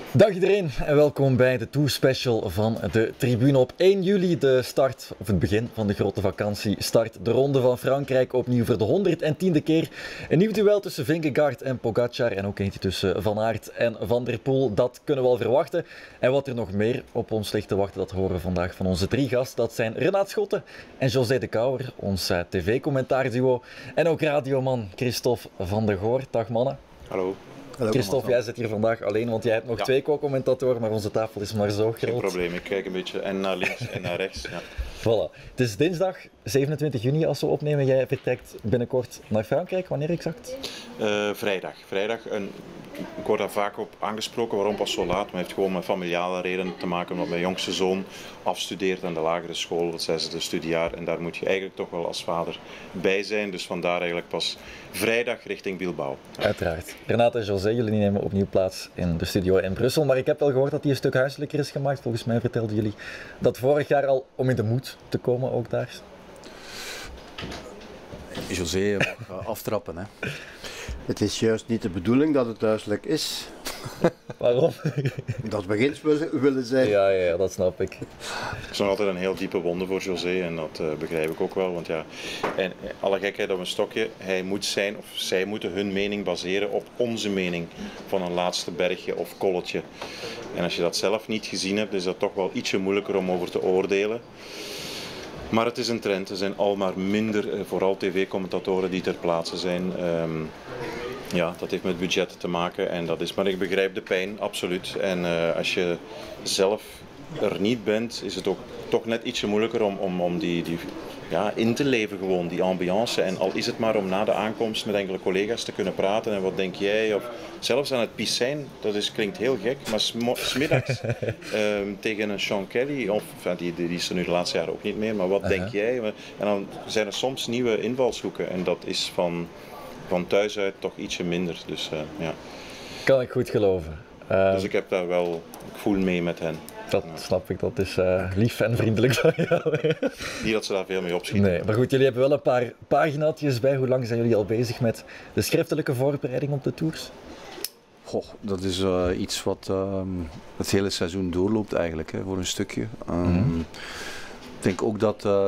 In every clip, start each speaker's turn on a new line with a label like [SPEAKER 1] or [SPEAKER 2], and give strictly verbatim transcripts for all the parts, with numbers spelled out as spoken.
[SPEAKER 1] Dag iedereen en welkom bij de Tour Special van de Tribune. Op één juli de start, of het begin van de grote vakantie, start de Ronde van Frankrijk opnieuw voor de honderdtiende keer. Een nieuw duel tussen Vingegaard en Pogacar en ook eentje tussen Van Aert en Van der Poel. Dat kunnen we al verwachten. En wat er nog meer op ons ligt te wachten, dat horen we vandaag van onze drie gasten. Dat zijn Renaat Schotten en José de Kouwer, ons uh, tv-commentaarduo. En ook radioman Christophe van de Goor. Dag mannen.
[SPEAKER 2] Hallo.
[SPEAKER 1] Hallo, Christophe, jij zit hier vandaag alleen, want jij hebt nog ja. twee co-commentatoren, maar onze tafel is maar zo groot.
[SPEAKER 2] Geen probleem, ik kijk een beetje en naar links en naar rechts. Ja.
[SPEAKER 1] Voilà. Het is dinsdag zevenentwintig juni als we opnemen. Jij vertrekt binnenkort naar Frankrijk. Wanneer exact?
[SPEAKER 2] Uh, vrijdag. Vrijdag. Een, ik word daar vaak op aangesproken, waarom pas zo laat? Maar het heeft gewoon met familiale redenen te maken, omdat mijn jongste zoon afstudeert aan de lagere school, dat zijn ze de studiejaar, en daar moet je eigenlijk toch wel als vader bij zijn. Dus vandaar eigenlijk pas vrijdag richting Bilbao.
[SPEAKER 1] Uiteraard. Renate en José, jullie nemen opnieuw plaats in de studio in Brussel, maar ik heb wel gehoord dat die een stuk huiselijker is gemaakt. Volgens mij vertelden jullie dat vorig jaar al om in de moed te komen ook daar.
[SPEAKER 3] José mag aftrappen, hè.
[SPEAKER 4] Het is juist niet de bedoeling dat het huiselijk is.
[SPEAKER 1] Waarom?
[SPEAKER 4] Dat we eens willen, willen zijn.
[SPEAKER 1] Ja, ja, dat snap ik.
[SPEAKER 2] Het is nog altijd een heel diepe wonde voor José en dat uh, begrijp ik ook wel. Want ja, en, alle gekheid op een stokje, hij moet zijn of zij moeten hun mening baseren op onze mening van een laatste bergje of kolletje. En als je dat zelf niet gezien hebt, is dat toch wel ietsje moeilijker om over te oordelen. Maar het is een trend. Er zijn al maar minder, vooral tv-commentatoren die ter plaatse zijn. Um, ja, dat heeft met budget te maken. En dat is, maar ik begrijp de pijn, absoluut. En uh, als je zelf er niet bent, is het ook toch net ietsje moeilijker om, om, om die, die, ja, in te leven gewoon, die ambiance. En al is het maar om na de aankomst met enkele collega's te kunnen praten. En wat denk jij? Of zelfs aan het piscijn, dat is, klinkt heel gek, maar smiddags um, tegen een Sean Kelly, of enfin, die, die is er nu de laatste jaren ook niet meer, maar wat uh-huh. denk jij? En dan zijn er soms nieuwe invalshoeken en dat is van, van thuis uit toch ietsje minder. Dus, uh, ja.
[SPEAKER 1] Kan ik goed geloven. Uh...
[SPEAKER 2] Dus ik heb daar wel, ik voel mee met hen.
[SPEAKER 1] Dat snap ik, dat is uh, lief en vriendelijk van jou.
[SPEAKER 2] Niet dat ze daar veel mee opschieten.
[SPEAKER 1] Nee, maar goed, jullie hebben wel een paar paginaatjes bij. Hoe lang zijn jullie al bezig met de schriftelijke voorbereiding op de tours?
[SPEAKER 3] Goh, dat is uh, iets wat uh, het hele seizoen doorloopt eigenlijk, hè, voor een stukje. Um, mm-hmm. Ik denk ook dat uh,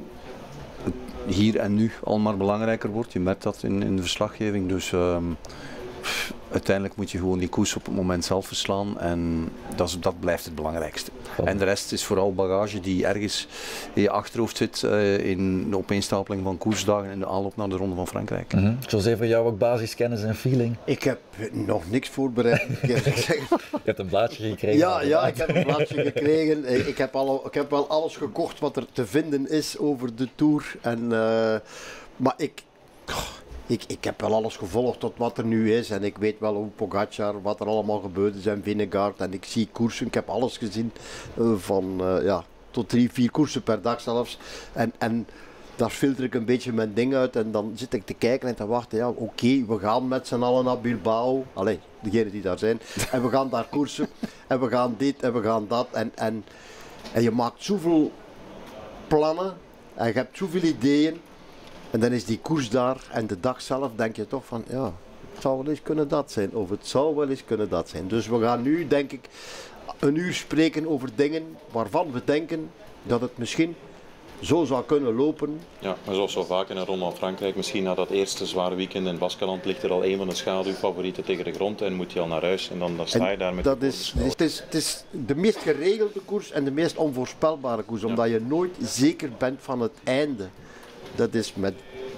[SPEAKER 3] het hier en nu al maar belangrijker wordt. Je merkt dat in, in de verslaggeving. Dus uh, pff, uiteindelijk moet je gewoon die koers op het moment zelf verslaan en dat, is, dat blijft het belangrijkste. Oh. En de rest is vooral bagage die ergens in je achterhoofd zit uh, in de opeenstapeling van koersdagen en de aanloop naar de Ronde van Frankrijk.
[SPEAKER 1] Mm-hmm. José, voor jou ook basiskennis en feeling?
[SPEAKER 4] Ik heb nog niks voorbereid.
[SPEAKER 1] Je hebt een blaadje gekregen?
[SPEAKER 4] Ja, ja, ik heb een blaadje gekregen. Ik heb, al, ik heb wel alles gekocht wat er te vinden is over de Tour. En, uh, maar ik... Oh. Ik, ik heb wel alles gevolgd tot wat er nu is en ik weet wel hoe Pogacar, wat er allemaal gebeurd is en Vingegaard en ik zie koersen, ik heb alles gezien uh, van uh, ja, tot drie, vier koersen per dag zelfs en, en daar filter ik een beetje mijn ding uit en dan zit ik te kijken en te wachten, ja oké, okay, we gaan met z'n allen naar Bilbao, allee, degenen die daar zijn, en we gaan daar koersen en we gaan dit en we gaan dat en, en, en je maakt zoveel plannen en je hebt zoveel ideeën. En dan is die koers daar en de dag zelf denk je toch van ja, het zou wel eens kunnen dat zijn of het zou wel eens kunnen dat zijn. Dus we gaan nu denk ik een uur spreken over dingen waarvan we denken dat het misschien zo zou kunnen lopen.
[SPEAKER 2] Ja, maar zoals zo vaak in een Ronde van Frankrijk, misschien na dat eerste zware weekend in Baskeland ligt er al een van de schaduwfavorieten tegen de grond en moet je al naar huis en dan, dan sta je daar met
[SPEAKER 4] dat is, het, is, het is de meest geregelde koers en de meest onvoorspelbare koers, omdat ja. je nooit zeker bent van het einde. Dat is met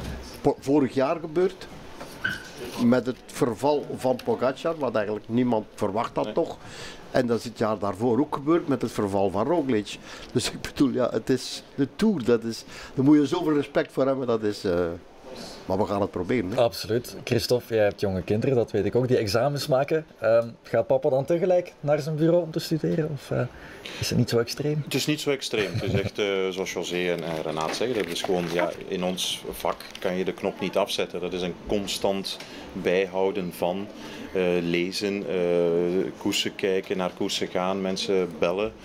[SPEAKER 4] vorig jaar gebeurd, met het verval van Pogacar, wat eigenlijk niemand verwacht had nee. toch. En dat is het jaar daarvoor ook gebeurd met het verval van Roglic. Dus ik bedoel, ja, het is de Tour, dat is, daar moet je zoveel respect voor hebben, dat is... Uh, maar we gaan het proberen. Hè?
[SPEAKER 1] Absoluut. Christophe, jij hebt jonge kinderen, dat weet ik ook, die examens maken. Uh, gaat papa dan tegelijk naar zijn bureau om te studeren? Of uh, is het niet zo extreem?
[SPEAKER 2] Het is niet zo extreem. Het is echt, uh, zoals José en, en Renaat zeggen, het is gewoon, ja, in ons vak kan je de knop niet afzetten. Dat is een constant bijhouden van uh, lezen, uh, koersen kijken, naar koersen gaan, mensen bellen.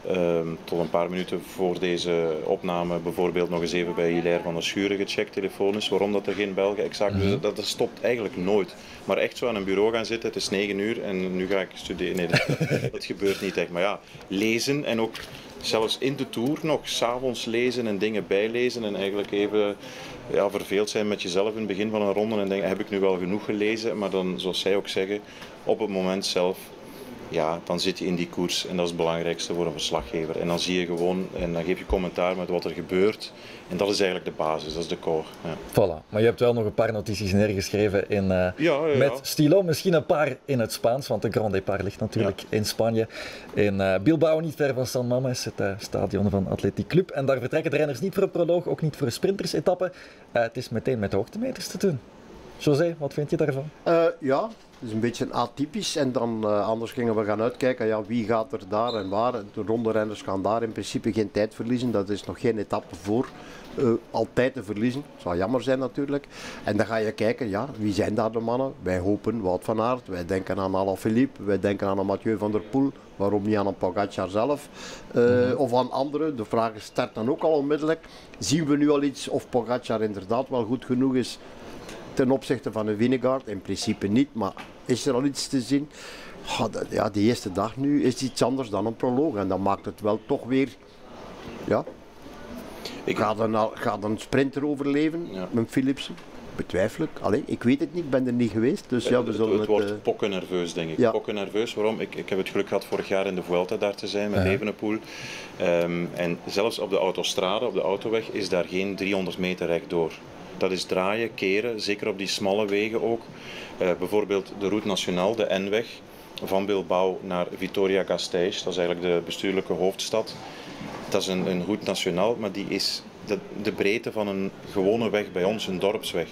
[SPEAKER 2] Um, tot een paar minuten voor deze opname bijvoorbeeld nog eens even bij Hilaire van der Schuren gecheckt telefonisch waarom dat er geen Belgen exact mm-hmm. dus dat, dat stopt eigenlijk nooit. Maar echt zo aan een bureau gaan zitten, het is negen uur en nu ga ik studeren. Nee, dat, dat gebeurt niet echt. Maar ja, lezen en ook zelfs in de Tour nog 's avonds lezen en dingen bijlezen en eigenlijk even ja, verveeld zijn met jezelf in het begin van een ronde en denken, heb ik nu wel genoeg gelezen? Maar dan, zoals zij ook zeggen, op het moment zelf, ja, dan zit je in die koers en dat is het belangrijkste voor een verslaggever. En dan zie je gewoon, en dan geef je commentaar met wat er gebeurt. En dat is eigenlijk de basis, dat is de core. Ja.
[SPEAKER 1] Voilà, maar je hebt wel nog een paar notities neergeschreven in, uh,
[SPEAKER 2] ja, ja,
[SPEAKER 1] met
[SPEAKER 2] ja.
[SPEAKER 1] stilo. Misschien een paar in het Spaans, want de Grand Départ ligt natuurlijk ja. in Spanje. In uh, Bilbao, niet ver van San Mamés, het uh, stadion van Athletic Club. En daar vertrekken de renners niet voor een proloog, ook niet voor een sprintersetappe. Uh, het is meteen met de hoogtemeters te doen. José, wat vind je daarvan?
[SPEAKER 4] Uh, ja, het is een beetje atypisch en dan uh, anders gingen we gaan uitkijken, ja, wie gaat er daar en waar. De ronderenners gaan daar in principe geen tijd verliezen, dat is nog geen etappe voor. Uh, altijd te verliezen, dat zou jammer zijn natuurlijk. En dan ga je kijken, ja, wie zijn daar de mannen? Wij hopen Wout van Aert, wij denken aan Alaphilippe, wij denken aan een Mathieu van der Poel, waarom niet aan een Pogacar zelf, uh, mm-hmm. of aan anderen. De vraag start dan ook al onmiddellijk. Zien we nu al iets of Pogacar inderdaad wel goed genoeg is ten opzichte van een Vingegaard? In principe niet, maar is er al iets te zien? Ja, de eerste dag nu is iets anders dan een proloog en dan maakt het wel toch weer, ja. Ik... Gaat, een, gaat een sprinter overleven ja. met Philipsen? Betwijfel ik. Allee, ik weet het niet, ik ben er niet geweest. Dus ja, we
[SPEAKER 2] het,
[SPEAKER 4] zullen
[SPEAKER 2] het,
[SPEAKER 4] het
[SPEAKER 2] wordt
[SPEAKER 4] uh...
[SPEAKER 2] pokken nerveus, denk ik.
[SPEAKER 4] Ja.
[SPEAKER 2] Pokken nerveus, waarom? Ik, ik heb het geluk gehad vorig jaar in de Vuelta daar te zijn met ja. Evenepoel. Um, en zelfs op de autostrade, op de autoweg, is daar geen driehonderd meter rechtdoor. Dat is draaien, keren, zeker op die smalle wegen ook. Uh, bijvoorbeeld de Route Nationale, de N-weg, van Bilbao naar Vitoria-Gasteiz. Dat is eigenlijk de bestuurlijke hoofdstad. Dat is een, een Route Nationale, maar die is de, de breedte van een gewone weg bij ons, een dorpsweg.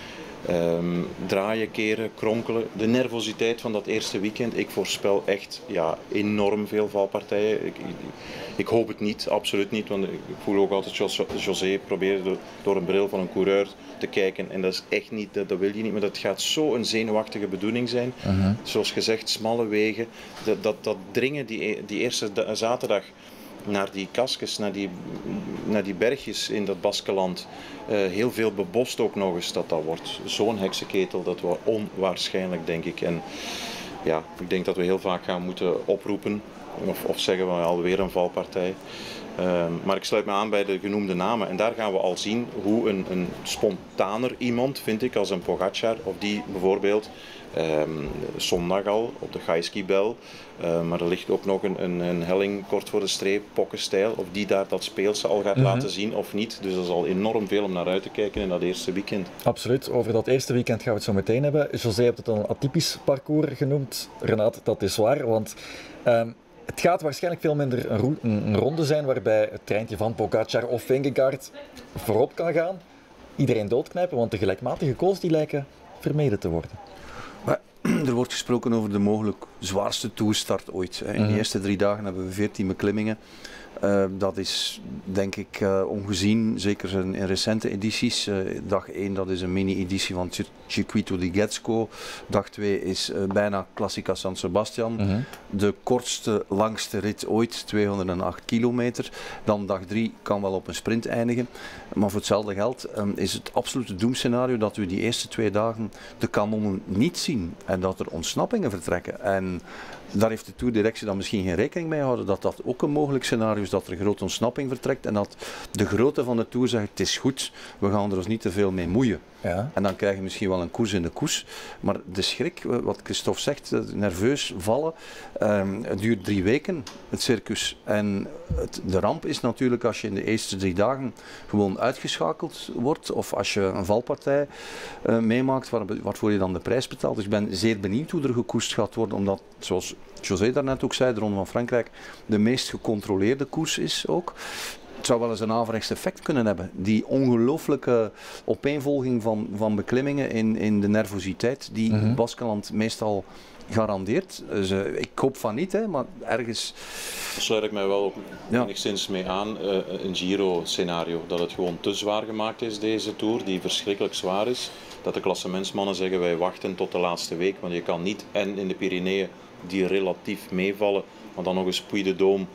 [SPEAKER 2] Um, draaien, keren, kronkelen. De nervositeit van dat eerste weekend, ik voorspel echt ja, enorm veel valpartijen. Ik, ik, ik hoop het niet, absoluut niet, want ik voel ook altijd zoals José probeert door, door een bril van een coureur te kijken en dat is echt niet, dat, dat wil je niet, maar dat gaat zo een zenuwachtige bedoeling zijn. Uh-huh. Zoals gezegd, smalle wegen, dat, dat, dat dringen die, die eerste zaterdag naar die kaskes, naar die, naar die bergjes in dat Baskeland. Uh, heel veel bebost ook nog eens dat dat wordt. Zo'n heksenketel, dat wordt onwaarschijnlijk, denk ik. En ja, ik denk dat we heel vaak gaan moeten oproepen of, of zeggen we alweer een valpartij. Uh, maar ik sluit me aan bij de genoemde namen en daar gaan we al zien hoe een, een spontaner iemand, vind ik, als een Pogacar, of die bijvoorbeeld um, zondag al op de Gaiskibel, uh, maar er ligt ook nog een, een, een helling kort voor de streep, Pokkenstijl, of die daar dat speelse al gaat mm-hmm. laten zien of niet. Dus er is al enorm veel om naar uit te kijken in dat eerste weekend.
[SPEAKER 1] Absoluut, over dat eerste weekend gaan we het zo meteen hebben. José heeft het een atypisch parcours genoemd. Renat, dat is waar, want um, het gaat waarschijnlijk veel minder een, ro- een ronde zijn waarbij het treintje van Pogacar of Vingegaard voorop kan gaan. Iedereen doodknijpen, want de gelijkmatige kools die lijken vermeden te worden.
[SPEAKER 3] Maar, er wordt gesproken over de mogelijk zwaarste toerstart ooit. In mm-hmm. de eerste drie dagen hebben we veertien beklimmingen. Uh, dat is denk ik uh, ongezien, zeker in, in recente edities. Uh, dag één dat is een mini-editie van Circuito di Getxo. Dag twee is uh, bijna Classica San Sebastian. Mm-hmm. De kortste, langste rit ooit, tweehonderdacht kilometer. Dan dag drie kan wel op een sprint eindigen. Maar voor hetzelfde geld um, is het absolute doemscenario dat we die eerste twee dagen de kanonnen niet zien. En dat er ontsnappingen vertrekken. En daar heeft de toerdirectie dan misschien geen rekening mee gehouden dat dat ook een mogelijk scenario is, dat er grote ontsnapping vertrekt en dat de grootte van de toer zegt het is goed, we gaan er ons niet te veel mee moeien. Ja. En dan krijg je misschien wel een koers in de koers. Maar de schrik, wat Christophe zegt, nerveus vallen, um, het duurt drie weken, het circus. En het, de ramp is natuurlijk als je in de eerste drie dagen gewoon uitgeschakeld wordt of als je een valpartij uh, meemaakt waar, waarvoor je dan de prijs betaalt. Dus ik ben zeer benieuwd hoe er gekoerst gaat worden, omdat, zoals José daarnet ook zei, de Ronde van Frankrijk de meest gecontroleerde koers is ook. Het zou wel eens een averechts effect kunnen hebben. Die ongelooflijke opeenvolging van, van beklimmingen in, in de nervositeit die mm-hmm. het Baskeland meestal garandeert. Dus, uh, ik hoop van niet, hè, maar ergens...
[SPEAKER 2] Daar sluit ik mij wel ook ja. enigszins mee aan. Uh, een Giro-scenario, dat het gewoon te zwaar gemaakt is, deze Tour, die verschrikkelijk zwaar is. Dat de klassementsmannen zeggen, wij wachten tot de laatste week, want je kan niet en in de Pyreneeën die relatief meevallen, maar dan nog eens Puy de Dôme,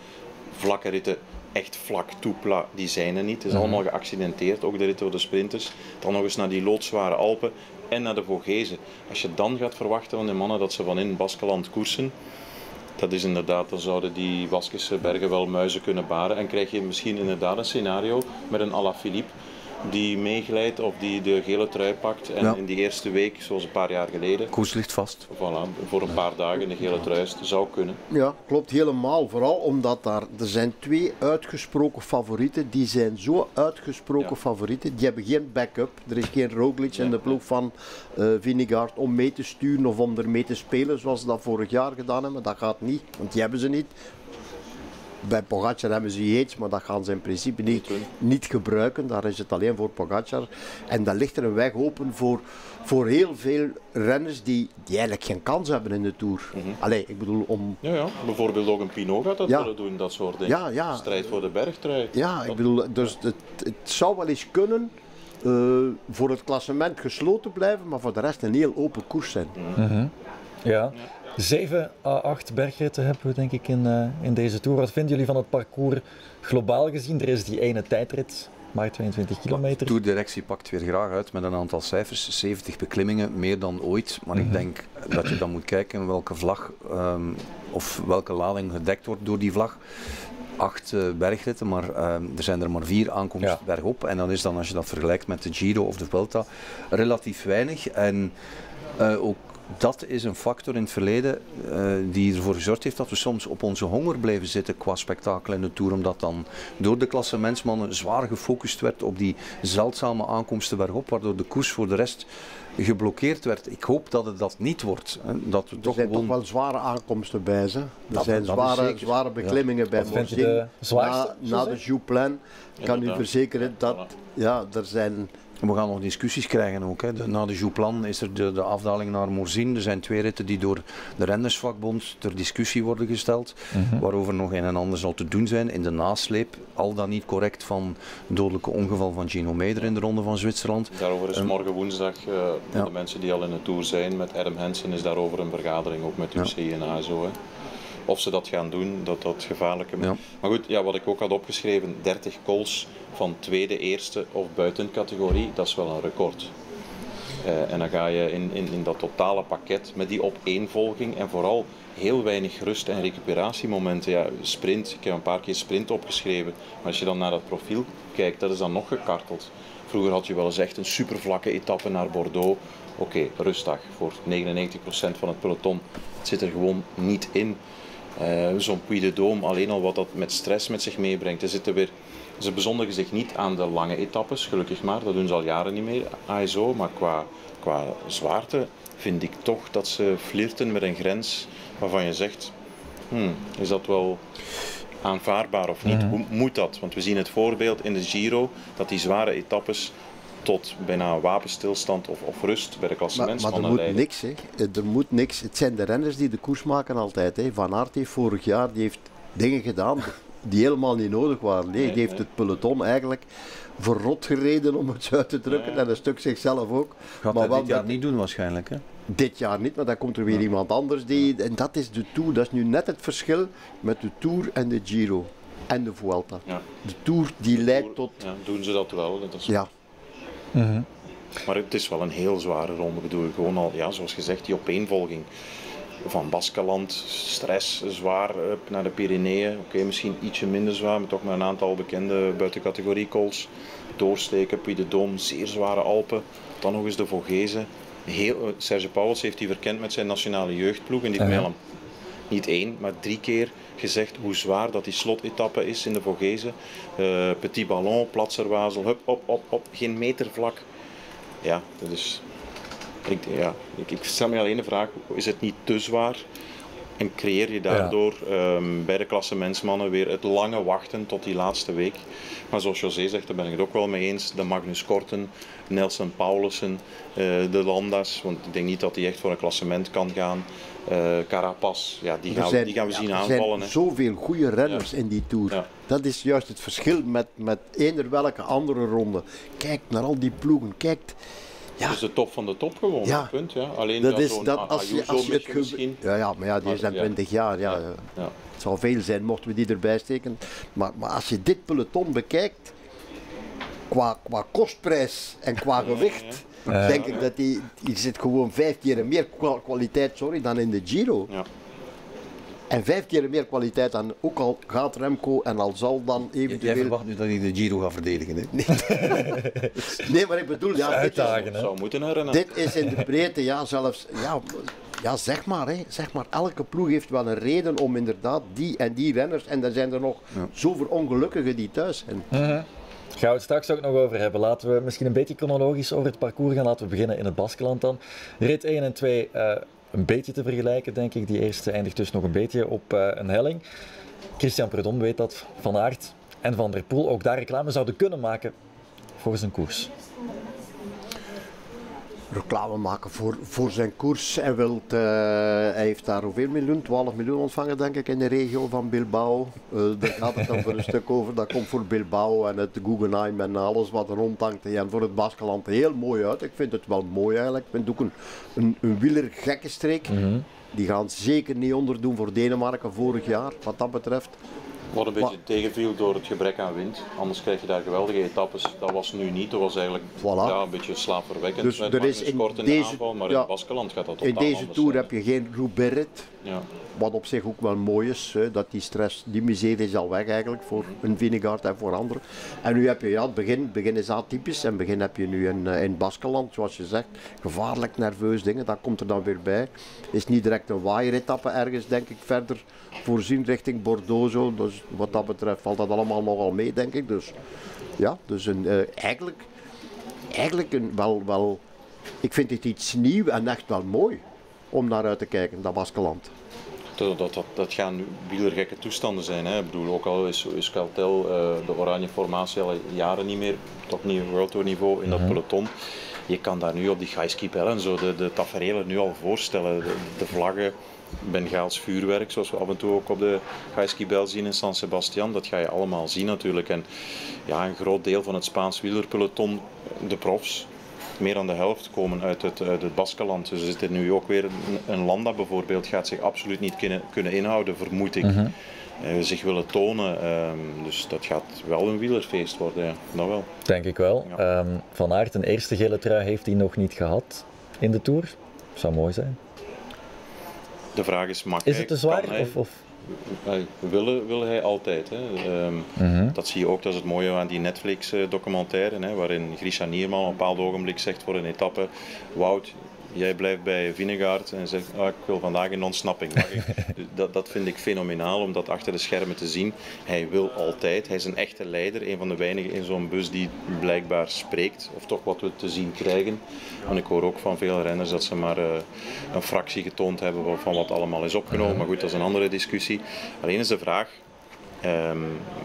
[SPEAKER 2] vlakke ritten, echt vlak toepla, die zijn er niet. Het is
[SPEAKER 1] Mm-hmm.
[SPEAKER 2] allemaal geaccidenteerd, ook de ritten door de sprinters. Dan nog eens naar die loodzware Alpen en naar de Vogezen. Als je dan gaat verwachten van die mannen dat ze van in Baskeland koersen, dat is inderdaad, dan zouden die Baskische bergen wel muizen kunnen baren. En krijg je misschien inderdaad een scenario met een Alaphilippe die meeglijdt of die de gele trui pakt. En
[SPEAKER 3] Ja.
[SPEAKER 2] in die eerste week, zoals een paar jaar geleden,
[SPEAKER 3] Koers ligt vast.
[SPEAKER 2] voilà, voor een paar dagen de gele trui is, zou kunnen.
[SPEAKER 4] Ja, klopt helemaal. Vooral omdat daar, er zijn twee uitgesproken favorieten. Die zijn zo uitgesproken
[SPEAKER 2] Ja.
[SPEAKER 4] favorieten. Die hebben geen backup. Er is geen Roglic in de ploeg van uh, Vingegaard om mee te sturen of om ermee te spelen zoals ze dat vorig jaar gedaan hebben. Dat gaat niet, want die hebben ze niet. Bij Pogacar hebben ze Yates, maar dat gaan ze in principe niet, niet gebruiken. Daar is het alleen voor Pogacar. En dan ligt er een weg open voor, voor heel veel renners die, die eigenlijk geen kans hebben in de Tour.
[SPEAKER 2] Mhm.
[SPEAKER 4] Allee, ik bedoel om...
[SPEAKER 2] Ja, ja. Bijvoorbeeld ook een Pinot gaat dat
[SPEAKER 4] Ja.
[SPEAKER 2] willen doen, dat soort dingen.
[SPEAKER 4] Ja, ja.
[SPEAKER 2] Strijd voor de bergtrui.
[SPEAKER 4] Ja, ik bedoel, dus het, het zou wel eens kunnen uh, voor het klassement gesloten blijven, maar voor de rest een heel open koers zijn.
[SPEAKER 1] Ja. Zeven à acht bergritten hebben we denk ik in, uh, in deze Tour. Wat vinden jullie van het parcours globaal gezien? Er is die ene tijdrit, maar tweeëntwintig kilometer.
[SPEAKER 3] De Tourdirectie pakt weer graag uit met een aantal cijfers. zeventig beklimmingen, meer dan ooit. Maar ik denk dat je dan moet kijken welke vlag um, of welke lading gedekt wordt door die vlag. Acht uh, bergritten, maar uh, er zijn er maar vier aankomsten
[SPEAKER 1] Ja.
[SPEAKER 3] bergop. En dan is dan, als je dat vergelijkt met de Giro of de Vuelta, relatief weinig. En uh, ook dat is een factor in het verleden uh, die ervoor gezorgd heeft dat we soms op onze honger bleven zitten qua spektakel in de Tour. Omdat dan door de klassementsmannen zwaar gefocust werd op die zeldzame aankomsten bergop, waardoor de koers voor de rest geblokkeerd werd. Ik hoop dat het dat niet wordt. Hè. Dat we
[SPEAKER 4] Er
[SPEAKER 3] toch
[SPEAKER 4] zijn
[SPEAKER 3] gewoon...
[SPEAKER 4] toch wel zware aankomsten bij ze. Er
[SPEAKER 3] Dat-
[SPEAKER 4] zijn
[SPEAKER 3] dat is
[SPEAKER 4] zware,
[SPEAKER 3] zeker.
[SPEAKER 4] zware beklimmingen bij
[SPEAKER 1] Wat vind je
[SPEAKER 4] Morzine.
[SPEAKER 1] de zwaarste,
[SPEAKER 4] Na, na de Jouplan kan u
[SPEAKER 2] Inderdaad.
[SPEAKER 4] verzekeren dat
[SPEAKER 2] Voilà.
[SPEAKER 4] ja, er zijn...
[SPEAKER 3] We gaan nog discussies krijgen ook. Hè. De, na de Jouplan is er de, de afdaling naar Morzine. Er zijn twee ritten die door de rennersvakbond ter discussie worden gesteld.
[SPEAKER 1] Mhm.
[SPEAKER 3] Waarover nog een en ander zal te doen zijn. In de nasleep, al dan niet correct, van het dodelijke ongeval van Gino Meder in de Ronde van Zwitserland.
[SPEAKER 2] Daarover is
[SPEAKER 3] Um,
[SPEAKER 2] morgen woensdag, uh, voor
[SPEAKER 3] ja.
[SPEAKER 2] de mensen die al in de Tour zijn, met Adam Hansen is daarover een vergadering, ook met U C I en A S O. Hè. Of ze dat gaan doen, dat dat gevaarlijke...
[SPEAKER 3] Ja.
[SPEAKER 2] Maar goed, ja, wat ik ook had opgeschreven, dertig calls van tweede, eerste of buiten categorie, dat is wel een record. Uh, en dan ga je in, in, in dat totale pakket met die opeenvolging en vooral heel weinig rust- en recuperatiemomenten. Ja, sprint, ik heb een paar keer sprint opgeschreven, maar als je dan naar dat profiel kijkt, dat is dan nog gekarteld. Vroeger had je wel eens echt een supervlakke etappe naar Bordeaux. Oké, okay, rustdag voor negenennegentig procent van het peloton. Het zit er gewoon niet in. Uh, Zo'n Puy de Dôme, alleen al wat dat met stress met zich meebrengt. Er zitten weer, ze bezondigen zich niet aan de lange etappes, gelukkig maar. Dat doen ze al jaren niet meer, A S O. Maar qua, qua zwaarte vind ik toch dat ze flirten met een grens waarvan je zegt, hmm, is dat wel aanvaardbaar of niet?
[SPEAKER 1] Mm-hmm.
[SPEAKER 2] Hoe moet dat? Want we zien het voorbeeld in de Giro dat die zware etappes tot bijna een wapenstilstand of, of rust bij de
[SPEAKER 4] Maar, maar
[SPEAKER 2] klassementsmannen
[SPEAKER 4] er moet
[SPEAKER 2] leiden.
[SPEAKER 4] niks, hè. Er moet niks. Het zijn de renners die de koers maken altijd. Hè. Van Aert heeft vorig jaar die heeft dingen gedaan die helemaal niet nodig waren. Nee,
[SPEAKER 2] Nee,
[SPEAKER 4] die heeft
[SPEAKER 2] nee.
[SPEAKER 4] het peloton eigenlijk verrot gereden, om het zo uit te drukken.
[SPEAKER 2] Ja.
[SPEAKER 4] En een stuk zichzelf ook.
[SPEAKER 3] Gaat
[SPEAKER 4] maar
[SPEAKER 3] hij
[SPEAKER 4] wel
[SPEAKER 3] dit jaar
[SPEAKER 4] met-
[SPEAKER 3] niet doen waarschijnlijk. Hè?
[SPEAKER 4] Dit jaar niet, maar dan komt er weer iemand anders. Die, en dat is de Tour. Dat is nu net het verschil met de Tour en de Giro. En de Vuelta.
[SPEAKER 2] Ja.
[SPEAKER 4] De Tour die leidt tot...
[SPEAKER 2] Ja, doen ze dat wel. Dat is...
[SPEAKER 4] Ja,
[SPEAKER 1] Mhm.
[SPEAKER 2] Maar het is wel een heel zware ronde. Ik bedoel, gewoon al, ja, zoals gezegd, die opeenvolging. Van Baskeland, stress, zwaar up naar de Pyreneeën. Oké, okay, misschien ietsje minder zwaar, maar toch met een aantal bekende buitencategorie calls. Doorsteken, Puy de Dôme, zeer zware Alpen. Dan nog eens de Vogezen. Heel, Serge Pauwels heeft die verkend met zijn nationale jeugdploeg. En die heeft
[SPEAKER 1] Ja.
[SPEAKER 2] mij al niet één, maar drie keer gezegd hoe zwaar dat die slotetappe is in de Vogezen. Uh, Petit Ballon, Platserwazel, hup, op, op, op, geen meter vlak. Ja, dat is... Ik, ja, ik, ik stel me alleen de vraag, is het niet te zwaar? En creëer je daardoor ja. um, bij de klassementsmannen weer het lange wachten tot die laatste week. Maar zoals José zegt, daar ben ik het ook wel mee eens. De Magnus Korten, Nelson Paulussen, uh, de Landas. Want ik denk niet dat hij echt voor een klassement kan gaan. Uh, Carapaz, ja, die, gaan,
[SPEAKER 4] zijn,
[SPEAKER 2] die gaan we
[SPEAKER 4] ja,
[SPEAKER 2] zien
[SPEAKER 4] er
[SPEAKER 2] aanvallen.
[SPEAKER 4] Er
[SPEAKER 2] hè.
[SPEAKER 4] zijn zoveel goede renners
[SPEAKER 2] Ja.
[SPEAKER 4] in die Tour.
[SPEAKER 2] Ja.
[SPEAKER 4] Dat is juist het verschil met, met eender welke andere ronde. Kijk naar al die ploegen. Kijk, Ja.
[SPEAKER 2] Dat is de top van de top gewoon,
[SPEAKER 4] Ja.
[SPEAKER 2] punt. Ja. Alleen
[SPEAKER 4] Dat
[SPEAKER 2] ja,
[SPEAKER 4] is
[SPEAKER 2] zo'n
[SPEAKER 4] dat als je,
[SPEAKER 2] Ayuso
[SPEAKER 4] als je het
[SPEAKER 2] beetje
[SPEAKER 4] ge-
[SPEAKER 2] misschien.
[SPEAKER 4] ja, ja, maar ja, die is
[SPEAKER 2] Maar,
[SPEAKER 4] dan
[SPEAKER 2] ja.
[SPEAKER 4] twintig jaar. Ja,
[SPEAKER 2] Ja.
[SPEAKER 4] ja.
[SPEAKER 2] Ja.
[SPEAKER 4] Het zou veel zijn mochten we die erbij steken. Maar, maar als je dit peloton bekijkt, qua, qua kostprijs en qua gewicht,
[SPEAKER 1] ja.
[SPEAKER 4] denk ik dat die, die zit gewoon vijf keer meer kwa- kwaliteit sorry, dan in de Giro.
[SPEAKER 2] Ja.
[SPEAKER 4] En vijf keer meer kwaliteit dan ook al gaat Remco en al zal dan
[SPEAKER 3] Jij
[SPEAKER 4] eventueel...
[SPEAKER 3] verwacht nu dat hij de Giro gaat verdedigen. Hè?
[SPEAKER 4] Nee, maar ik bedoel, ja, dit is,
[SPEAKER 1] Uitdagen, hè?
[SPEAKER 2] Zou moeten herinneren.
[SPEAKER 4] dit is in de breedte, ja, zelfs, ja, ja zeg maar, hè, zeg maar, elke ploeg heeft wel een reden om inderdaad die en die renners, en er zijn er nog zoveel ongelukkigen die thuis zijn.
[SPEAKER 1] Gaan we het straks ook nog over hebben. Laten we misschien een beetje chronologisch over het parcours gaan. Laten we beginnen in het Baskeland dan. Rit één en twee uh, een beetje te vergelijken, denk ik. Die eerste eindigt dus nog een beetje op uh, een helling. Christian Prudhomme weet dat, Van Aert en Van der Poel ook daar reclame zouden kunnen maken voor zijn koers.
[SPEAKER 4] Reclame maken voor, voor zijn koers. Hij, wilt, uh, hij heeft daar hoeveel miljoen? twaalf miljoen ontvangen denk ik in de regio van Bilbao. Uh, daar gaat het dan voor een stuk over. Dat komt voor Bilbao en het Guggenheim en alles wat er rondhangt. En voor het Baskeland heel mooi uit. Ik vind het wel mooi eigenlijk. Ik vind het ook een, een, een wielergekke streek. Mm-hmm. Die gaan zeker niet onderdoen voor Denemarken vorig jaar, wat dat betreft.
[SPEAKER 2] Wat een beetje tegenviel door het gebrek aan wind. Anders krijg je daar geweldige etappes. Dat was nu niet. Dat was eigenlijk
[SPEAKER 4] Voilà.
[SPEAKER 2] ja, een beetje slaapverwekkend.
[SPEAKER 4] Dus
[SPEAKER 2] met
[SPEAKER 4] er is in
[SPEAKER 2] kort in
[SPEAKER 4] deze,
[SPEAKER 2] de aanval, maar
[SPEAKER 4] ja,
[SPEAKER 2] in het Baskeland gaat dat totaal
[SPEAKER 4] in deze
[SPEAKER 2] anders
[SPEAKER 4] Tour
[SPEAKER 2] zijn.
[SPEAKER 4] heb je geen Roubaix-rit.
[SPEAKER 2] Ja.
[SPEAKER 4] Wat op zich ook wel mooi is, hè, dat die stress, die miserie is al weg eigenlijk voor een Vingegaard en voor anderen. En nu heb je ja, het begin, het begin is atypisch en het begin heb je nu in, uh, in Baskeland, zoals je zegt, gevaarlijk nerveus dingen, dat komt er dan weer bij. Is niet direct een waaieretappe ergens, denk ik, verder voorzien richting Bordeaux. Zo. Dus wat dat betreft valt dat allemaal nogal mee, denk ik. Dus ja, dus een, uh, eigenlijk, eigenlijk een, wel, wel, ik vind het iets nieuw en echt wel mooi om naar uit te kijken, dat Baskeland.
[SPEAKER 2] Dat, dat, dat, dat gaan nu wielergekke toestanden zijn. Hè. Ik bedoel, ook al is Euskaltel, uh, de oranje formatie al jaren niet meer op World Tour niveau in dat peloton. Je kan daar nu op die Gaiskipel en zo de, de taferelen nu al voorstellen. De, de vlaggen, Bengaals vuurwerk, zoals we af en toe ook op de Gaiskipel zien in San Sebastian. Dat ga je allemaal zien natuurlijk. En ja, een groot deel van het Spaans wielerpeloton, de profs, meer dan de helft komen uit het, uit het Baskeland. Dus er zit nu ook weer een, een Landa bijvoorbeeld, gaat zich absoluut niet kunnen, kunnen inhouden, vermoed ik. Mm-hmm. Uh, zich willen tonen. Uh, dus dat gaat wel een wielerfeest worden, ja. Dat wel.
[SPEAKER 1] Denk ik wel. Ja. Um, Van Aert, een eerste gele trui heeft hij nog niet gehad in de Tour. Zou mooi zijn.
[SPEAKER 2] De vraag is, mag
[SPEAKER 1] Is
[SPEAKER 2] hij,
[SPEAKER 1] het te zwaar?
[SPEAKER 2] Hij,
[SPEAKER 1] of, of?
[SPEAKER 2] Willen, wil hij altijd. Hè. Um, mm-hmm. Dat zie je ook, dat is het mooie aan die Netflix-documentaire, hè, waarin Grisha Nierman op een bepaald ogenblik zegt voor een etappe: Wout, jij blijft bij Vingegaard en zegt, ah, ik wil vandaag een ontsnapping. dat, dat vind ik fenomenaal om dat achter de schermen te zien. Hij wil altijd, hij is een echte leider, een van de weinigen in zo'n bus die blijkbaar spreekt, of toch wat we te zien krijgen. Want ik hoor ook van veel renners dat ze maar uh, een fractie getoond hebben van wat allemaal is opgenomen. Maar goed, dat is een andere discussie. Alleen is de vraag, um,